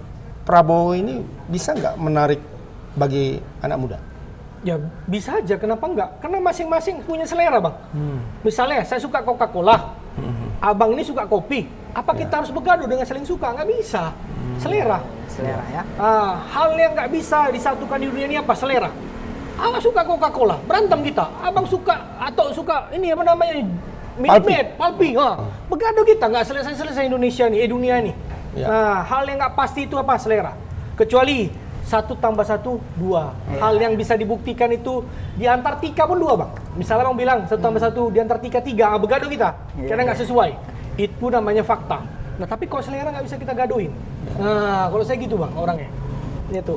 Speaker 1: Prabowo ini bisa nggak menarik bagi anak muda?
Speaker 3: Ya bisa aja, kenapa enggak? Karena masing-masing punya selera, Bang. Hmm. Misalnya saya suka Coca-Cola, hmm. abang ini suka kopi. Apa ya. kita harus bergaduh dengan saling suka? Nggak bisa. Hmm. Selera.
Speaker 2: Selera ya.
Speaker 3: Ah, hal yang nggak bisa disatukan di dunia ini apa? Selera. Abang suka Coca-Cola, berantem kita. Abang suka atau suka ini apa namanya? Minibet, Palpi. Ah. Bergaduh kita, nggak selesai-selesai Indonesia nih, eh dunia ini. Ya. Nah, hal yang nggak pasti itu apa? Selera. Kecuali satu tambah satu, dua. Ya. Hal yang bisa dibuktikan itu di Antartika pun dua, Bang. Misalnya Bang bilang satu tambah satu, di Antartika tiga, ah, bergaduh kita. Ya. Karena nggak sesuai. Itu namanya fakta. Nah, tapi kalau selera nggak bisa kita gaduhin. Ya. Nah, kalau saya gitu, Bang, orangnya. Itu.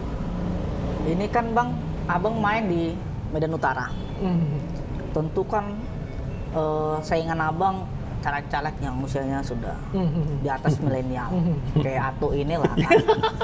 Speaker 2: Ini kan, Bang, abang main di Medan Utara. Hmm. Tentu kan uh, saingan abang caleg-caleg yang usianya sudah mm-hmm. di atas milenial, mm-hmm. kayak Atuk inilah kan.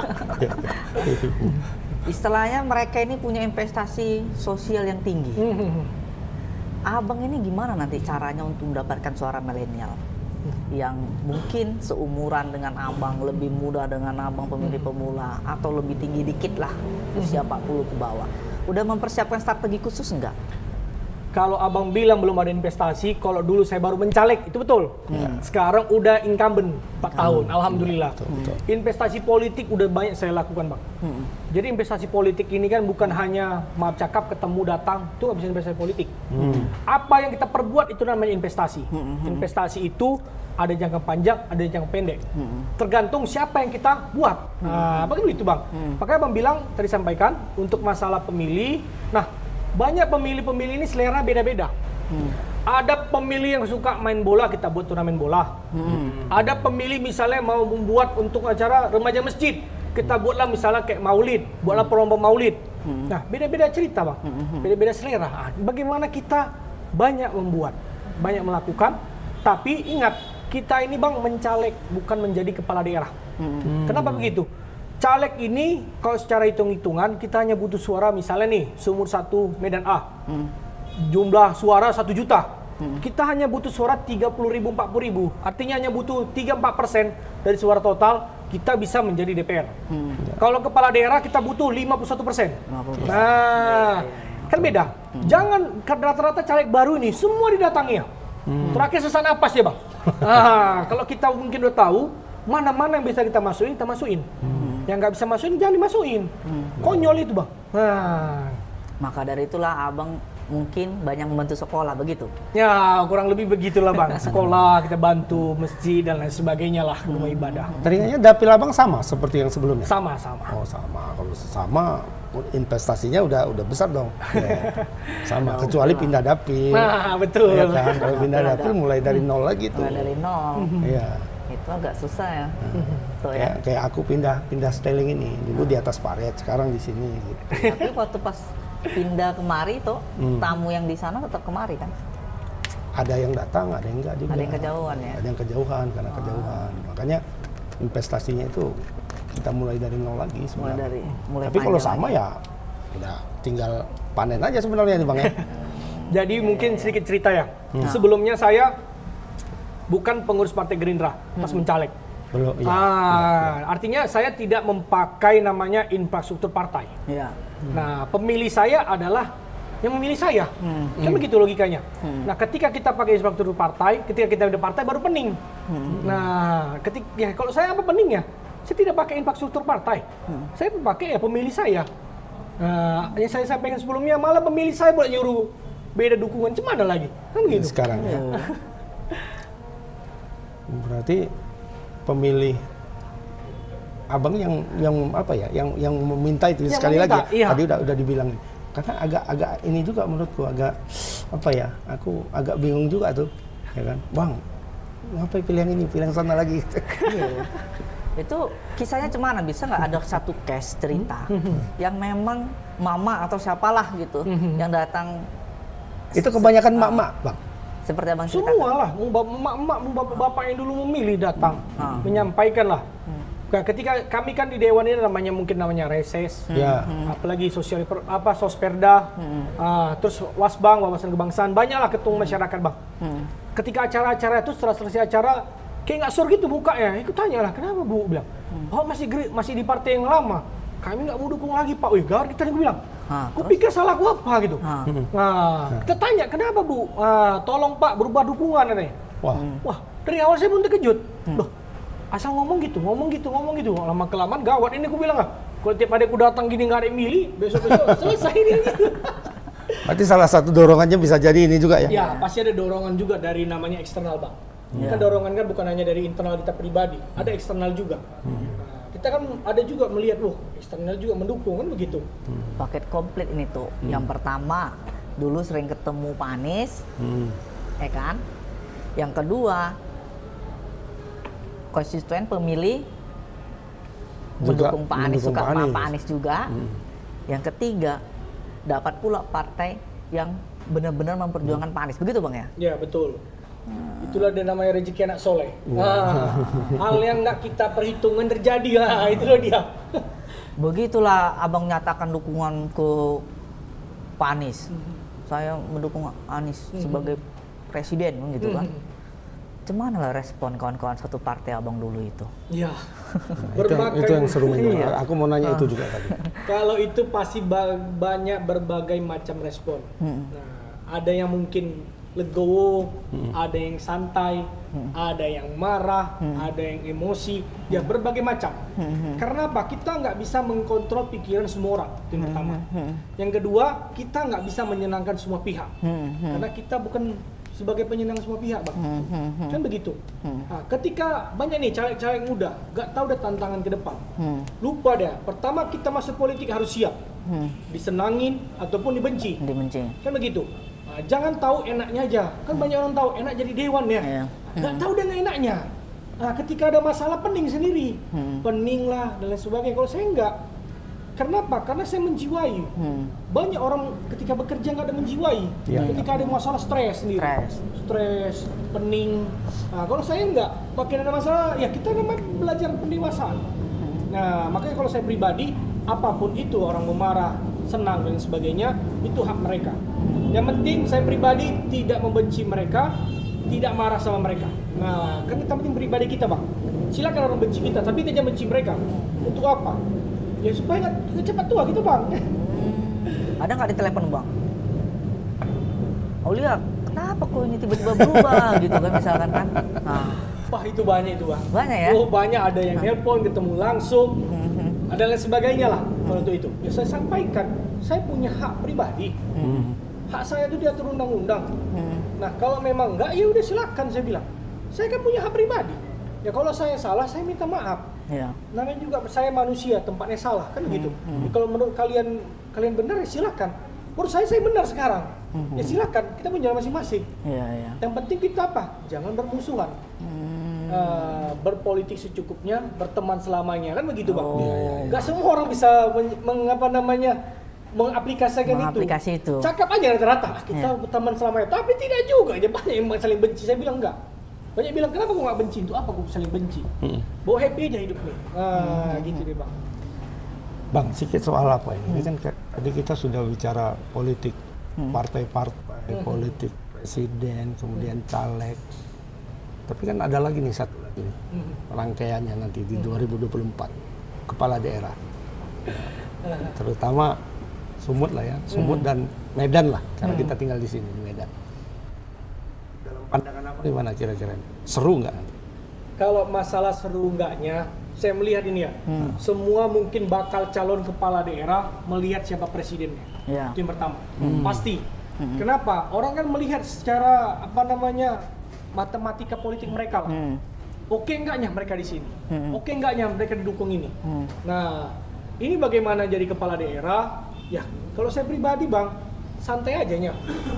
Speaker 2: Istilahnya mereka ini punya investasi sosial yang tinggi. Mm-hmm. Abang ini gimana nanti caranya untuk mendapatkan suara milenial yang mungkin seumuran dengan abang, lebih muda dengan abang pemilih pemula, atau lebih tinggi dikit lah, usia empat puluh ke bawah. Udah mempersiapkan strategi khusus enggak?
Speaker 3: Kalau abang bilang belum ada investasi, kalau dulu saya baru mencalek, itu betul. Hmm. Sekarang udah incumbent empat tahun, alhamdulillah. Betul, betul. Investasi politik udah banyak saya lakukan, Bang. Hmm. Jadi investasi politik ini kan bukan hanya maaf cakap, ketemu, datang, itu nggak bisa investasi politik. Hmm. Apa yang kita perbuat itu namanya investasi. Hmm. Investasi itu ada jangka panjang, ada jangka pendek. Hmm. Tergantung siapa yang kita buat. Hmm. Nah, begitu itu, Bang. Hmm. Makanya Bang bilang, tadi sampaikan, untuk masalah pemilih, nah, banyak pemilih-pemilih ini selera beda-beda. Hmm. Ada pemilih yang suka main bola, kita buat turnamen bola. Hmm. Ada pemilih misalnya mau membuat untuk acara remaja masjid, kita buatlah misalnya kayak maulid, buatlah perlombaan maulid. Hmm. Nah, beda-beda cerita, Bang. Hmm. Beda-beda selera. Nah, bagaimana kita banyak membuat, banyak melakukan, tapi ingat, kita ini, Bang, mencalek, bukan menjadi kepala daerah. Hmm. Kenapa begitu? Caleg ini kalau secara hitung-hitungan kita hanya butuh suara misalnya nih sumur satu Medan A, hmm. jumlah suara satu juta, hmm. kita hanya butuh suara tiga puluh ribu, empat puluh ribu, artinya hanya butuh tiga sampai empat persen dari suara total kita bisa menjadi D P R. Hmm. Kalau kepala daerah kita butuh lima puluh satu persen. Nah, kan beda. Hmm. Jangan rata-rata caleg baru ini semua didatangi ya. Hmm. Terakhir sesak napas ya, Bang. Nah, kalau kita mungkin udah tahu mana-mana yang bisa kita masukin, kita masukin. Hmm. Yang nggak bisa masukin, jangan dimasukin. Hmm. Konyol itu, Bang. Nah.
Speaker 2: Maka dari itulah abang mungkin banyak membantu sekolah, begitu?
Speaker 3: Ya, kurang lebih begitulah, Bang. Sekolah, kita bantu, masjid, dan lain sebagainya lah, rumah ibadah.
Speaker 1: Tadinya dapil abang sama seperti yang sebelumnya?
Speaker 3: Sama, sama.
Speaker 1: Oh, sama. Kalau sama, investasinya udah udah besar dong. Ya. Sama, kecuali pindah dapil.
Speaker 3: Nah, betul.
Speaker 1: Ya kan? Kalau pindah dapil mulai dari nol lagi tuh.
Speaker 2: Mulai dari nol.
Speaker 1: Iya.
Speaker 2: Itu agak susah ya. Hmm. Tuh,
Speaker 1: ya. Kayak, kayak aku pindah pindah styling ini dulu di atas paret, sekarang di sini. Gitu.
Speaker 2: Tapi waktu pas pindah kemari tuh hmm. tamu yang di sana tetap kemari kan?
Speaker 1: Ada yang datang, ada yang enggak juga.
Speaker 2: Ada yang kejauhan ya.
Speaker 1: Ada yang kejauhan karena oh. kejauhan. Makanya investasinya itu kita mulai dari nol lagi sebenarnya. Mulai dari mulai Tapi kalau sama lagi. Ya udah tinggal panen aja sebenarnya nih, Bang ya.
Speaker 3: Jadi mungkin sedikit cerita ya. Hmm. Sebelumnya saya bukan pengurus Partai Gerindra pas hmm. mencalek.
Speaker 1: Belum. Ya,
Speaker 3: ah,
Speaker 1: ya, ya.
Speaker 3: Artinya saya tidak memakai namanya infrastruktur partai.
Speaker 2: Ya.
Speaker 3: Hmm. Nah, pemilih saya adalah yang memilih saya. Hmm. Kan hmm. begitu logikanya. Hmm. Nah, ketika kita pakai infrastruktur partai, ketika kita udah partai baru pening. Hmm. Nah, ketika ya kalau saya apa peningnya? Saya tidak pakai infrastruktur partai. Hmm. Saya pakai ya pemilih saya. Nah, yang saya sampaikan sebelumnya malah pemilih saya boleh nyuruh beda dukungan, cuma ada lagi. Kan begitu.
Speaker 1: Sekarang ya. Berarti pemilih abang yang yang apa ya, yang yang meminta itu yang sekali meminta, lagi iya. Tadi udah udah dibilang, karena agak-agak ini juga menurutku agak apa ya, aku agak bingung juga tuh, ya kan, bang, ngapain pilih yang ini, pilih yang sana lagi.
Speaker 2: Iya. Itu kisahnya cemana, bisa nggak ada satu case cerita yang memang mama atau siapalah gitu yang datang.
Speaker 3: Itu kebanyakan mak-mak, bang.
Speaker 2: Seperti abang ceritakan.
Speaker 3: Semua lah, emak-emak, bapak yang dulu memilih datang, hmm. menyampaikan lah. Hmm. Ketika kami kan di Dewan ini namanya mungkin namanya reses, hmm. ya. Hmm. Apalagi sosial apa sosperda, hmm. uh, terus wasbang, wawasan kebangsaan, banyaklah ketua masyarakat, bang. Hmm. Ketika acara-acara itu setelah selesai acara, kayak nggak sur gitu mukanya, ikut tanya lah, kenapa bu? Bilang, hmm. oh masih masih di partai yang lama, kami nggak mau dukung lagi pak. Wih, gawat kita nih, gue bilang. Ah, aku pikir salah aku apa gitu. Ah. Nah, kita tanya kenapa bu? Ah, tolong pak berubah dukungan nih. Wah, hmm. wah dari awal saya pun terkejut. Hmm. Loh, asal ngomong gitu, ngomong gitu, ngomong gitu. Lama kelamaan gawat ini aku bilang ah. Kalau tiap hari aku datang gini nggak ada yang milih, besok-besok selesai ini.
Speaker 1: Berarti salah satu dorongannya bisa jadi ini juga ya?
Speaker 3: Ya, pasti ada dorongan juga dari namanya eksternal bang. Yeah. Kan dorongan kan bukan hanya dari internal kita pribadi, ada eksternal juga. Hmm. Kita kan ada juga melihat, wah eksternal juga mendukung kan begitu.
Speaker 2: Hmm. Paket komplit ini tuh. Hmm. Yang pertama, dulu sering ketemu Pak Anies, hmm. ya kan? Yang kedua, konstituen pemilih juga mendukung Pak Anies, suka sama Pak Anies juga. Hmm. Yang ketiga, dapat pula partai yang benar-benar memperjuangkan hmm. Pak Anies. Begitu bang ya?
Speaker 3: Ya betul. Hmm. Itulah dia namanya rezeki anak soleh. Ah, hal yang nggak kita perhitungkan terjadi lah, itulah dia.
Speaker 2: Begitulah abang nyatakan dukungan ke Pak Anies. Hmm. Saya mendukung Anies hmm. sebagai presiden, gitu kan. Hmm. Cuman lah respon kawan-kawan satu partai abang dulu itu.
Speaker 3: Iya.
Speaker 1: Nah, itu, itu yang seru iya. Aku mau nanya ah. itu juga tadi.
Speaker 3: Kalau itu pasti ba banyak berbagai macam respon. Hmm. Nah, ada yang mungkin legowo, hmm. ada yang santai, hmm. ada yang marah, hmm. ada yang emosi, ya berbagai macam. Hmm. Karena apa? Kita nggak bisa mengkontrol pikiran semua orang, itu yang hmm. pertama. Hmm. Yang kedua, kita nggak bisa menyenangkan semua pihak, hmm. karena kita bukan sebagai penyenang semua pihak, bang. Hmm. Kan begitu. Hmm. Nah, ketika banyak nih caleg-caleg muda, nggak tahu deh tantangan ke depan, hmm. lupa deh. Pertama kita masuk politik harus siap, hmm. disenangin ataupun dibenci.
Speaker 2: Dibenci.
Speaker 3: Kan begitu. Nah, jangan tahu enaknya aja, kan banyak orang tahu enak jadi dewan ya, yeah. nggak hmm. tahu dengan enaknya. Nah, ketika ada masalah pening sendiri, hmm. pening lah dan lain sebagainya. Kalau saya enggak, kenapa? Karena saya menjiwai. Hmm. Banyak orang ketika bekerja nggak ada menjiwai, yeah, ketika yeah. ada masalah stres sendiri, stres, stres, pening. Nah, kalau saya enggak, makin ada masalah, ya kita namanya belajar pendewasaan. Hmm. Nah, makanya kalau saya pribadi, apapun itu orang memarah, senang dan sebagainya, itu hak mereka. Yang penting saya pribadi tidak membenci mereka, tidak marah sama mereka. Nah, kan kita penting pribadi kita, bang. Silakan orang benci kita, tapi kita jangan benci mereka. Untuk apa? Ya supaya nggak cepat tua gitu, bang.
Speaker 2: Ada nggak di telepon, bang? Aulia, kenapa kok ini tiba-tiba berubah gitu kan misalkan kan? Nah.
Speaker 3: Wah itu banyak itu, bang.
Speaker 2: Banyak ya?
Speaker 3: Oh banyak, ada yang telepon, ketemu langsung, mm-hmm. ada lain sebagainya lah. Kalau untuk itu, ya saya sampaikan, saya punya hak pribadi. Mm-hmm. Hak saya itu diatur undang-undang. Hmm. Nah kalau memang enggak, ya udah silakan saya bilang. Saya kan punya hak pribadi. Ya kalau saya salah, saya minta maaf. Ya. Namanya juga saya manusia, tempatnya salah kan begitu. Hmm. Ya, kalau menurut kalian kalian benar ya silakan. Menurut saya saya benar sekarang. Hmm. Ya silakan, kita punya masing-masing. Ya, ya. Yang penting kita apa? Jangan bermusuhan. Hmm. Uh, berpolitik secukupnya, berteman selamanya kan begitu, bang. Oh. Ya, ya, ya. Gak semua orang bisa mengapa namanya mengaplikasikan
Speaker 2: Mengaplikasi
Speaker 3: itu.
Speaker 2: itu.
Speaker 3: Cakap aja rata-rata, kita ya. Teman selamanya. Tapi tidak juga, ya banyak yang saling benci. Saya bilang enggak. Banyak bilang, kenapa kok nggak benci? Untuk apa kok saling benci? Hmm. Bawa happy aja hidup nih. Ah, hmm. gitu deh, bang.
Speaker 1: Bang, sedikit soal apa ini? Hmm. Ini kan tadi kita sudah bicara politik, partai-partai, hmm. politik presiden, kemudian caleg. Tapi kan ada lagi nih satu lagi nih, hmm. rangkaiannya nanti di hmm. dua ribu dua puluh empat kepala daerah, ya, terutama Sumut lah ya, Sumut hmm. dan Medan lah, karena hmm. kita tinggal di sini di Medan. Dalam pandangan apa gimana kira-kira? Seru nggak nanti?
Speaker 3: Kalau masalah seru enggaknya, saya melihat ini ya, hmm. semua mungkin bakal calon kepala daerah melihat siapa presidennya. Ya. Itu yang pertama, hmm. pasti. Hmm. Kenapa? Orang kan melihat secara apa namanya matematika politik mereka lah. Hmm. Oke enggaknya mereka di sini? Hmm. Oke enggaknya mereka didukung ini? Hmm. Nah, ini bagaimana jadi kepala daerah? Ya, kalau saya pribadi bang, santai aja nya.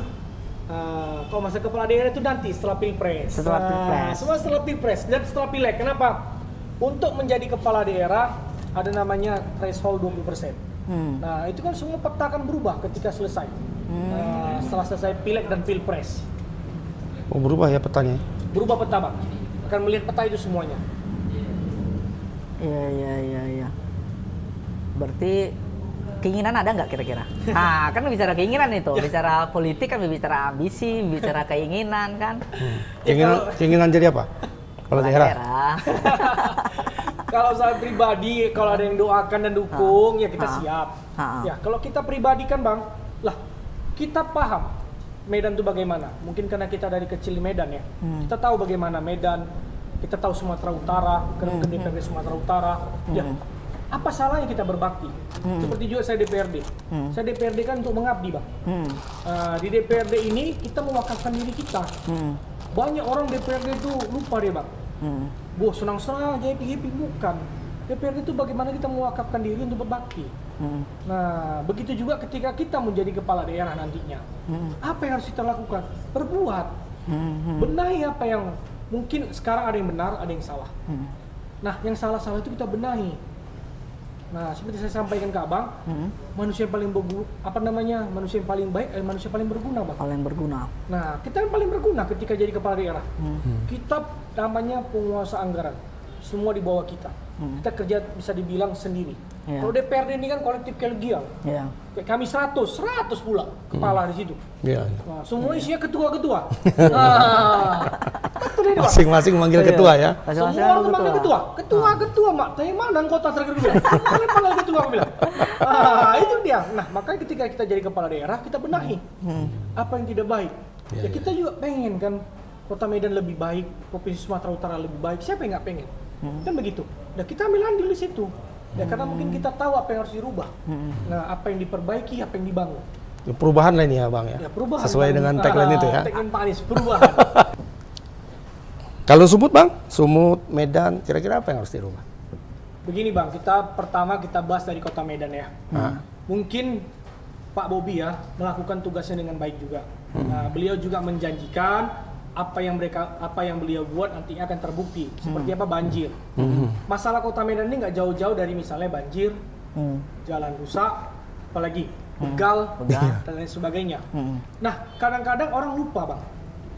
Speaker 3: Uh, kalau masa kepala daerah itu nanti setelah pilpres. Setelah pilpres. Uh, semua setelah pilpres dan setelah pileg. Kenapa? Untuk menjadi kepala daerah ada namanya threshold dua puluh persen. Hmm. Nah, itu kan semua peta akan berubah ketika selesai. Hmm. Uh, setelah selesai pileg dan pilpres.
Speaker 1: Oh, berubah ya petanya?
Speaker 3: Berubah peta, Bang. Akan melihat peta itu semuanya.
Speaker 2: Iya, iya, iya, iya. Berarti keinginan ada nggak kira-kira? Nah, kan bicara keinginan itu, ya. Bicara politik kan bicara ambisi, bicara keinginan kan.
Speaker 1: Hmm. Keinginan, ya, keinginan jadi apa? Kalau daerah? daerah.
Speaker 3: Kalau saya pribadi, kalau ada yang doakan dan dukung, ha. ya kita ha. siap. Ha. Ya, kalau kita pribadi kan Bang, lah kita paham Medan itu bagaimana? Mungkin karena kita dari kecil di Medan ya. Hmm. Kita tahu bagaimana Medan, kita tahu Sumatera Utara, karena hmm. ke D P R D Sumatera Utara. Hmm. Ya, apa salahnya kita berbakti? Hmm. Seperti juga saya D P R D. Hmm. Saya D P R D kan untuk mengabdi, Bang. Hmm. Uh, di D P R D ini kita mewakafkan diri kita. Hmm. Banyak orang D P R D itu lupa deh, Bang. Hmm. Boh, senang-senang aja, happy-happy, bukan. D P R D itu bagaimana kita mewakafkan diri untuk berbakti. Hmm. Nah, begitu juga ketika kita menjadi kepala daerah nantinya. Hmm. Apa yang harus kita lakukan? Berbuat. Hmm. Benahi apa yang mungkin sekarang ada yang benar, ada yang salah. Hmm. Nah, yang salah-salah itu kita benahi. Nah, seperti saya sampaikan ke Abang, hmm. manusia yang paling berguna, apa namanya, manusia yang paling baik, eh, manusia paling berguna, Bang.
Speaker 2: Paling berguna.
Speaker 3: Nah, kita yang paling berguna ketika jadi kepala daerah. Hmm. Kita namanya penguasa anggaran, semua di bawah kita. Hmm. Kita kerja bisa dibilang sendiri. Yeah. Kalau D P R D ini kan kolektif kolegial. Yeah. Kayak kami seratus, seratus pula kepala hmm. di situ. Yeah. Nah, semua isinya ketua-ketua. Nah,
Speaker 1: masing-masing manggil yeah. ketua ya.
Speaker 3: Semua orang manggil ketua. Ketua, ketua, Mak. Tanya mana anggota terakhir dulu? Mana panggil ketua aku bilang. Ah, itu dia. Nah, makanya ketika kita jadi kepala daerah, kita benahi hmm. apa yang tidak baik. Yeah, ya kita yeah. juga pengen kan Kota Medan lebih baik, Provinsi Sumatera Utara lebih baik. Siapa yang nggak pengen? Hmm. Kan begitu. Nah, kita ambil andil di situ. Ya, hmm. karena mungkin kita tahu apa yang harus dirubah. Hmm. Nah, apa yang diperbaiki, apa yang dibangun.
Speaker 1: Ya, perubahan lah ini ya, Bang ya. Ya perubahan. Sesuai bang. dengan tagline ah, itu ya.
Speaker 3: Tagline Pak Anies, perubahan.
Speaker 1: Kalau Sumut, Bang, Sumut, Medan, kira-kira apa yang harus dirubah?
Speaker 3: Begini, Bang, kita pertama kita bahas dari Kota Medan ya. Hmm. Mungkin Pak Bobi ya melakukan tugasnya dengan baik juga. Hmm. Nah, beliau juga menjanjikan apa yang mereka apa yang beliau buat nantinya akan terbukti. Seperti hmm. apa banjir. Hmm. Masalah Kota Medan ini nggak jauh-jauh dari misalnya banjir, hmm. jalan rusak, apalagi begal, hmm. dan lain sebagainya. Hmm. Nah, kadang-kadang orang lupa, Bang.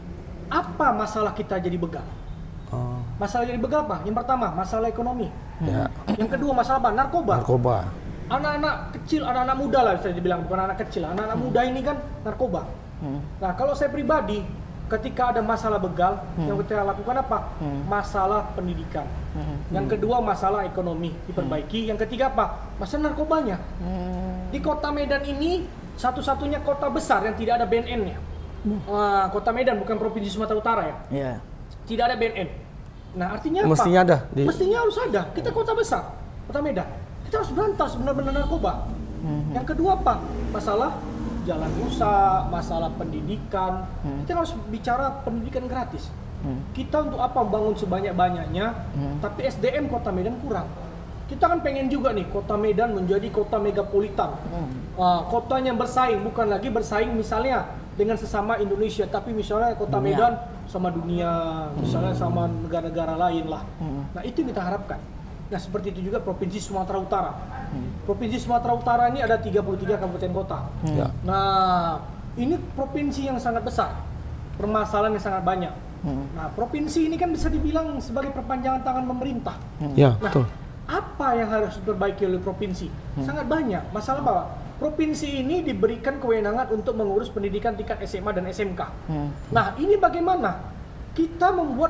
Speaker 3: Apa masalah kita jadi begal? Oh. Masalah jadi begal apa? Yang pertama, masalah ekonomi. Ya. Yang kedua, masalah apa? Narkoba.
Speaker 1: Narkoba.
Speaker 3: Anak-anak kecil, anak-anak muda lah bisa dibilang, bukan anak kecil. Anak-anak hmm. muda ini kan narkoba. Hmm. Nah, kalau saya pribadi, ketika ada masalah begal, hmm. yang kita lakukan apa? Hmm. Masalah pendidikan. Hmm. Yang kedua, masalah ekonomi diperbaiki. Hmm. Yang ketiga apa? Masalah narkobanya. Hmm. Di Kota Medan ini satu-satunya kota besar yang tidak ada B N N-nya. Hmm. Uh, Kota Medan bukan Provinsi Sumatera Utara ya. Yeah. Tidak ada B N N. Nah, artinya apa?
Speaker 1: Mestinya ada. Di...
Speaker 3: Mestinya harus ada. Kita kota besar, Kota Medan. Kita harus berantas benar-benar narkoba. Hmm. Yang kedua apa? Masalah jalan rusak, masalah pendidikan. Hmm. Kita harus bicara pendidikan gratis. Hmm. Kita untuk apa membangun sebanyak-banyaknya, hmm. tapi S D M Kota Medan kurang. Kita kan pengen juga nih Kota Medan menjadi kota megapolitan. Hmm. Uh, kotanya bersaing, bukan lagi bersaing misalnya dengan sesama Indonesia, tapi misalnya Kota dunia. Medan sama dunia, misalnya hmm. sama negara-negara lain lah. Hmm. Nah, itu yang kita harapkan. Nah, seperti itu juga Provinsi Sumatera Utara. Hmm. Provinsi Sumatera Utara ini ada tiga puluh tiga kabupaten kota. Hmm. Ya. Nah, ini provinsi yang sangat besar. Permasalahan yang sangat banyak. Hmm. Nah, provinsi ini kan bisa dibilang sebagai perpanjangan tangan pemerintah.
Speaker 1: Hmm. Ya,
Speaker 3: nah,
Speaker 1: betul.
Speaker 3: Apa yang harus diperbaiki oleh provinsi? Hmm. Sangat banyak. Masalah apa? Provinsi ini diberikan kewenangan untuk mengurus pendidikan tingkat S M A dan S M K. Hmm. Nah, ini bagaimana? Kita membuat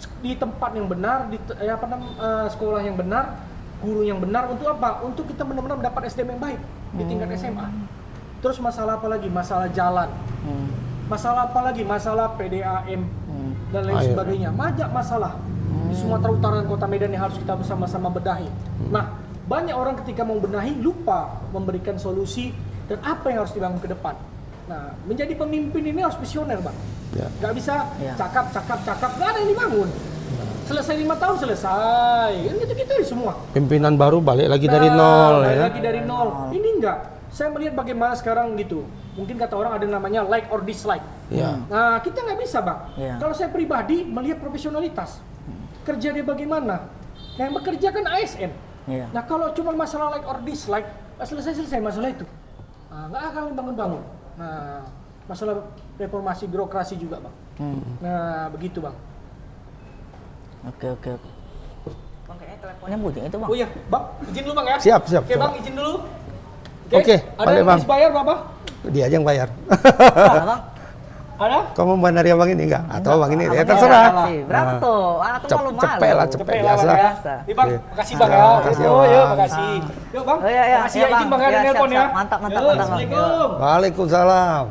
Speaker 3: di tempat yang benar, di ya, apa namanya uh, sekolah yang benar, guru yang benar untuk apa? Untuk kita benar-benar mendapat S D M yang baik di tingkat S M A. Terus masalah apa lagi? Masalah jalan. Hmm. Masalah apa lagi? Masalah P D A M hmm. dan lain Ayo. sebagainya. Banyak masalah hmm. di Sumatera Utara dan Kota Medan yang harus kita bersama-sama benahi. Hmm. Nah, banyak orang ketika mau benahi lupa memberikan solusi dan apa yang harus dibangun ke depan. Nah, menjadi pemimpin ini harus visioner, Bang. Ya. Gak bisa ya. cakap, cakap, cakap, gak ada yang dibangun. Selesai lima tahun selesai, kan gitu-gitu semua. Pimpinan baru balik lagi nah, dari nol, balik ya. lagi dari nol. Ini enggak. Saya melihat bagaimana sekarang gitu. Mungkin kata orang ada namanya like or dislike. Ya. Nah, kita nggak bisa, Bang. Ya. Kalau saya pribadi melihat profesionalitas, kerja dia bagaimana. Yang bekerja kan A S N. Ya. Nah, kalau cuma masalah like or dislike, selesai-selesai masalah itu. Nah, nggak akan bangun-bangun. Nah, masalah reformasi birokrasi juga, Bang. Hmm. Nah, begitu, Bang.
Speaker 2: Oke, oke, oke. Bang, kayaknya teleponnya bunyi itu, Bang.
Speaker 3: Oh iya, Bang, izin dulu, Bang ya.
Speaker 1: Siap, siap.
Speaker 3: Oke, Bang, izin dulu.
Speaker 1: Oke, okay,
Speaker 3: ada yang harus bayar berapa?
Speaker 1: Dia aja yang bayar.
Speaker 3: Ada, Bang? Ada?
Speaker 1: Kamu mau bayar dari abang ini enggak? Atau abang ini? Ya terserah.
Speaker 2: Berapa tuh? Ah, tuh malu-malu.
Speaker 1: Cepet lah, cepet biasa.
Speaker 3: Nih, Bang, makasih, Bang ya. Oh, yuk, makasih. Yuk, Bang. Makasih ya, izin Bang ada nelpon ya.
Speaker 2: Mantap, mantap, mantap.
Speaker 3: Assalamualaikum.
Speaker 1: Waalaikumsalam.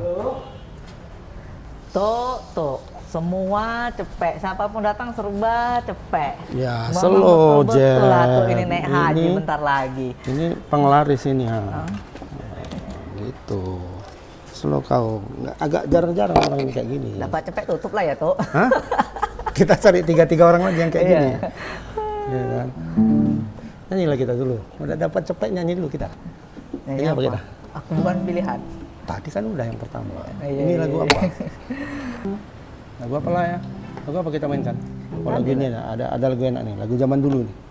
Speaker 2: Tuh, tuh. Semua cepet, siapapun datang serba cepet.
Speaker 1: Ya, slow Jen.
Speaker 2: Betul lah tuh, ini naik haji ini, bentar lagi.
Speaker 1: Ini penglaris ini ya. Oh. Gitu. Slow kau. Nggak, agak jarang-jarang orang ini kayak gini.
Speaker 2: Dapat cepet tutup lah ya tuh.
Speaker 1: Hah? Kita cari tiga-tiga orang lagi yang kayak gini. Iya kan? Nyanyilah kita dulu. Udah dapat cepet nyanyi dulu kita. Ini apa kita?
Speaker 2: Aku bukan pilihan.
Speaker 1: Tadi kan udah yang pertama. Ini lagu apa? Lagu apa lah ya? Lagu apa kita mainkan? Oh, lagu ini ada ada lagu enak nih, lagu zaman dulu nih.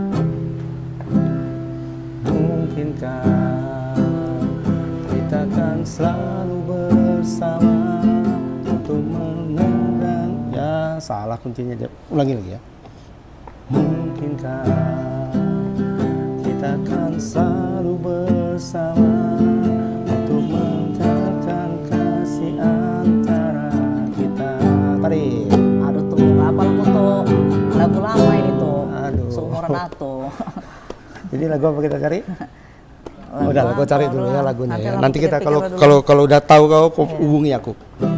Speaker 1: Mungkinkah kita kan selalu bersama untuk mengenang. Ya salah kuncinya, ulangi lagi ya. Mungkinkah kita kan selalu bersama untuk menjaga kasih antara kita. Tarik.
Speaker 2: Aduh tuh, apa lagu tuh? Lagu lama ini tuh.
Speaker 1: Aduh.
Speaker 2: Seumuran aku.
Speaker 1: Jadi lagu apa kita cari? Lagu udah, aku cari dulu ya lagunya ya. Nanti kita kalau kalau kalau udah tahu kau hubungi aku.